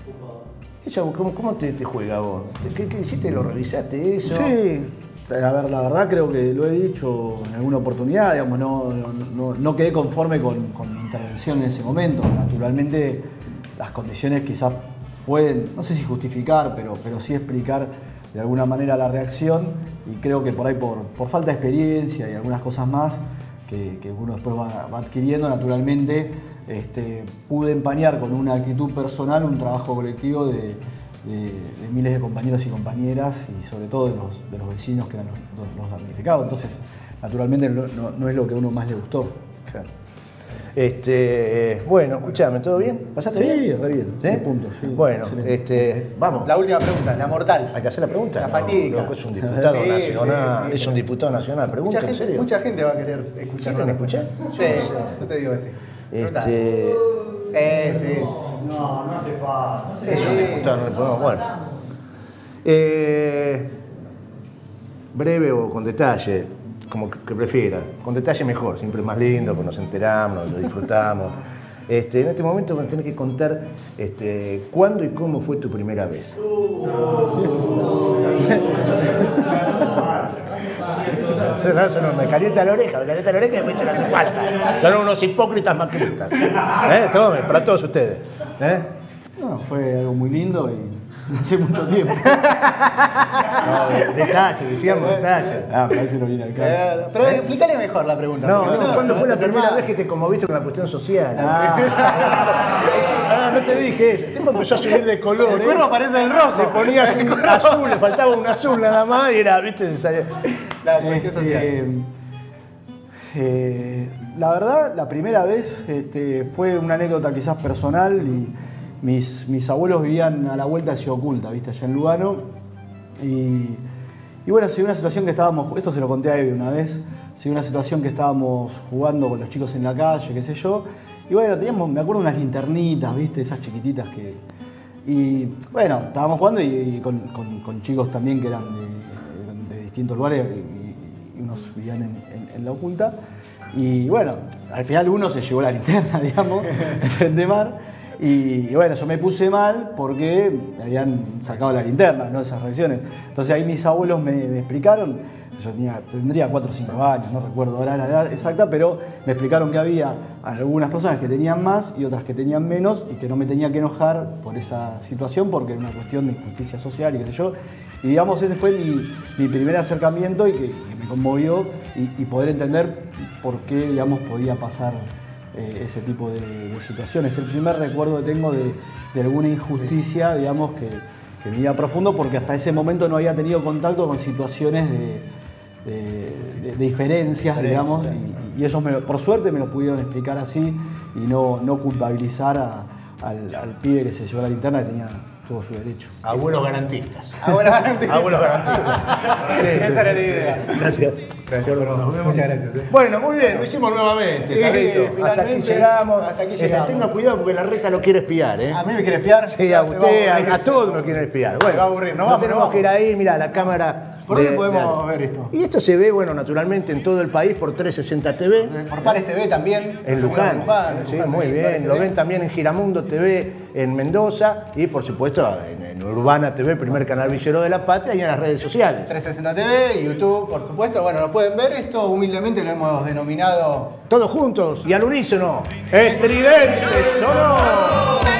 eso, ¿Cómo, cómo te, te juega vos? ¿Qué, qué hiciste? ¿Lo revisaste eso? Sí. A ver, la verdad creo que lo he dicho en alguna oportunidad, digamos, no, no, no quedé conforme con, con mi intervención en ese momento. Naturalmente las condiciones quizás pueden, no sé si justificar, pero, pero sí explicar de alguna manera la reacción, y creo que por ahí por, por falta de experiencia y algunas cosas más que, que uno después va, va adquiriendo, naturalmente este, pude empañar con una actitud personal un trabajo colectivo de, de, de miles de compañeros y compañeras, y sobre todo de los, de los vecinos que eran los, los damnificados. Entonces, naturalmente no, no, no es lo que a uno más le gustó. Claro. Este, bueno, escuchame, ¿todo bien? ¿Pasaste sí, bien? re bien. ¿Sí? Punto, sí. Bueno, este, vamos. La última pregunta, la mortal. ¿Hay que hacer la pregunta? La no, fatiga. No, es un diputado sí, nacional, sí, sí. es un diputado nacional. Pregunta, mucha ¿en gente, serio? mucha gente va a querer escuchar. ¿Quieren escuchar? Sí, sí, yo te digo que sí. Este... Sí, sí. No, no hace falta. No sé. Es un diputado, no le podemos... Bueno. Eh, breve o con detalle, como que prefiera. Con detalle mejor, siempre es más lindo, porque nos enteramos, lo disfrutamos. Este, en este momento me tenés que contar este, cuándo y cómo fue tu primera vez. Eso no, me calienta la oreja, me calienta la oreja y después se le hace falta. Son unos hipócritas macristas. ¿Eh? Tome, para todos ustedes. ¿Eh? No, fue algo muy lindo y hace mucho tiempo. No, detalle, decíamos detalle. Ah, parece que no viene al caso. Eh, pero ¿Eh? explícale mejor la pregunta. No, porque no, ¿cuándo fue la primera normal. vez que te conmoviste con la cuestión social? Ah. Ah, no te dije eso. El tipo empezó a subir de color. El cuervo aparece del rojo. Le ponías un azul, le faltaba un azul nada más y era, viste, salía. La cuestión social. Este, eh, la verdad, la primera vez este, fue una anécdota quizás personal y mis, mis abuelos vivían a la vuelta de Ciudad Oculta, ¿viste? Allá en Lugano. Y, y bueno, se dio una situación que estábamos, esto se lo conté a Evi una vez, se dio una situación que estábamos jugando con los chicos en la calle, qué sé yo. Y bueno, teníamos, me acuerdo, unas linternitas, ¿viste? Esas chiquititas que... Y bueno, estábamos jugando y, y con, con, con chicos también que eran de, de distintos lugares y, y unos vivían en, en, en la Oculta. Y bueno, al final uno se llevó la linterna, digamos, en Frente Mar. Y, y bueno, yo me puse mal porque me habían sacado la linterna, ¿no? Esas reacciones. Entonces ahí mis abuelos me, me explicaron. Yo tenía, tendría cuatro o cinco años, no recuerdo ahora la edad exacta, pero me explicaron que había algunas personas que tenían más y otras que tenían menos y que no me tenía que enojar por esa situación porque era una cuestión de injusticia social y qué sé yo. Y digamos, ese fue mi, mi primer acercamiento y que, que me conmovió y, y poder entender por qué, digamos, podía pasar eh, ese tipo de, de situaciones. El primer recuerdo que tengo de, de alguna injusticia, digamos, que, que me iba profundo porque hasta ese momento no había tenido contacto con situaciones de... De, de, de diferencias, digamos, y, y ellos me, por suerte me lo pudieron explicar así y no, no culpabilizar a, al, al pibe que se llevó la linterna, que tenía todo su derecho. Abuelos garantistas. Abuelos garantistas. Abuelos garantistas. Sí, esa era la idea. Gracias. Gracias, Muchas gracias. Bueno, muy bien, lo hicimos nuevamente. Sí, Carlito. Hasta aquí llegamos. Hasta aquí Este, llegamos. tenga cuidado porque la reta lo quiere espiar, ¿eh? ¿A mí me quiere espiar? Sí, a usted, a, a todos nos quieren espiar. Bueno, Se va a aburrir. No nos vamos, tenemos no vamos. que ir ahí, mira, la cámara. ¿Por de- dónde podemos de- ver esto? Y esto se ve, bueno, naturalmente en todo el país por trescientos sesenta T V. Por Pares T V también. En Nosotros Luján, en Luján, en sí, Luján, muy en bien. Pares Lo T V. ven también en Giramundo T V en Mendoza y, por supuesto, en, en Urbana T V, primer canal villero de la patria, y en las redes sociales. trescientos sesenta T V, YouTube, por supuesto. Bueno, lo pueden ver. Esto humildemente lo hemos denominado... Todos juntos y al unísono. ¡Estridente sonoro!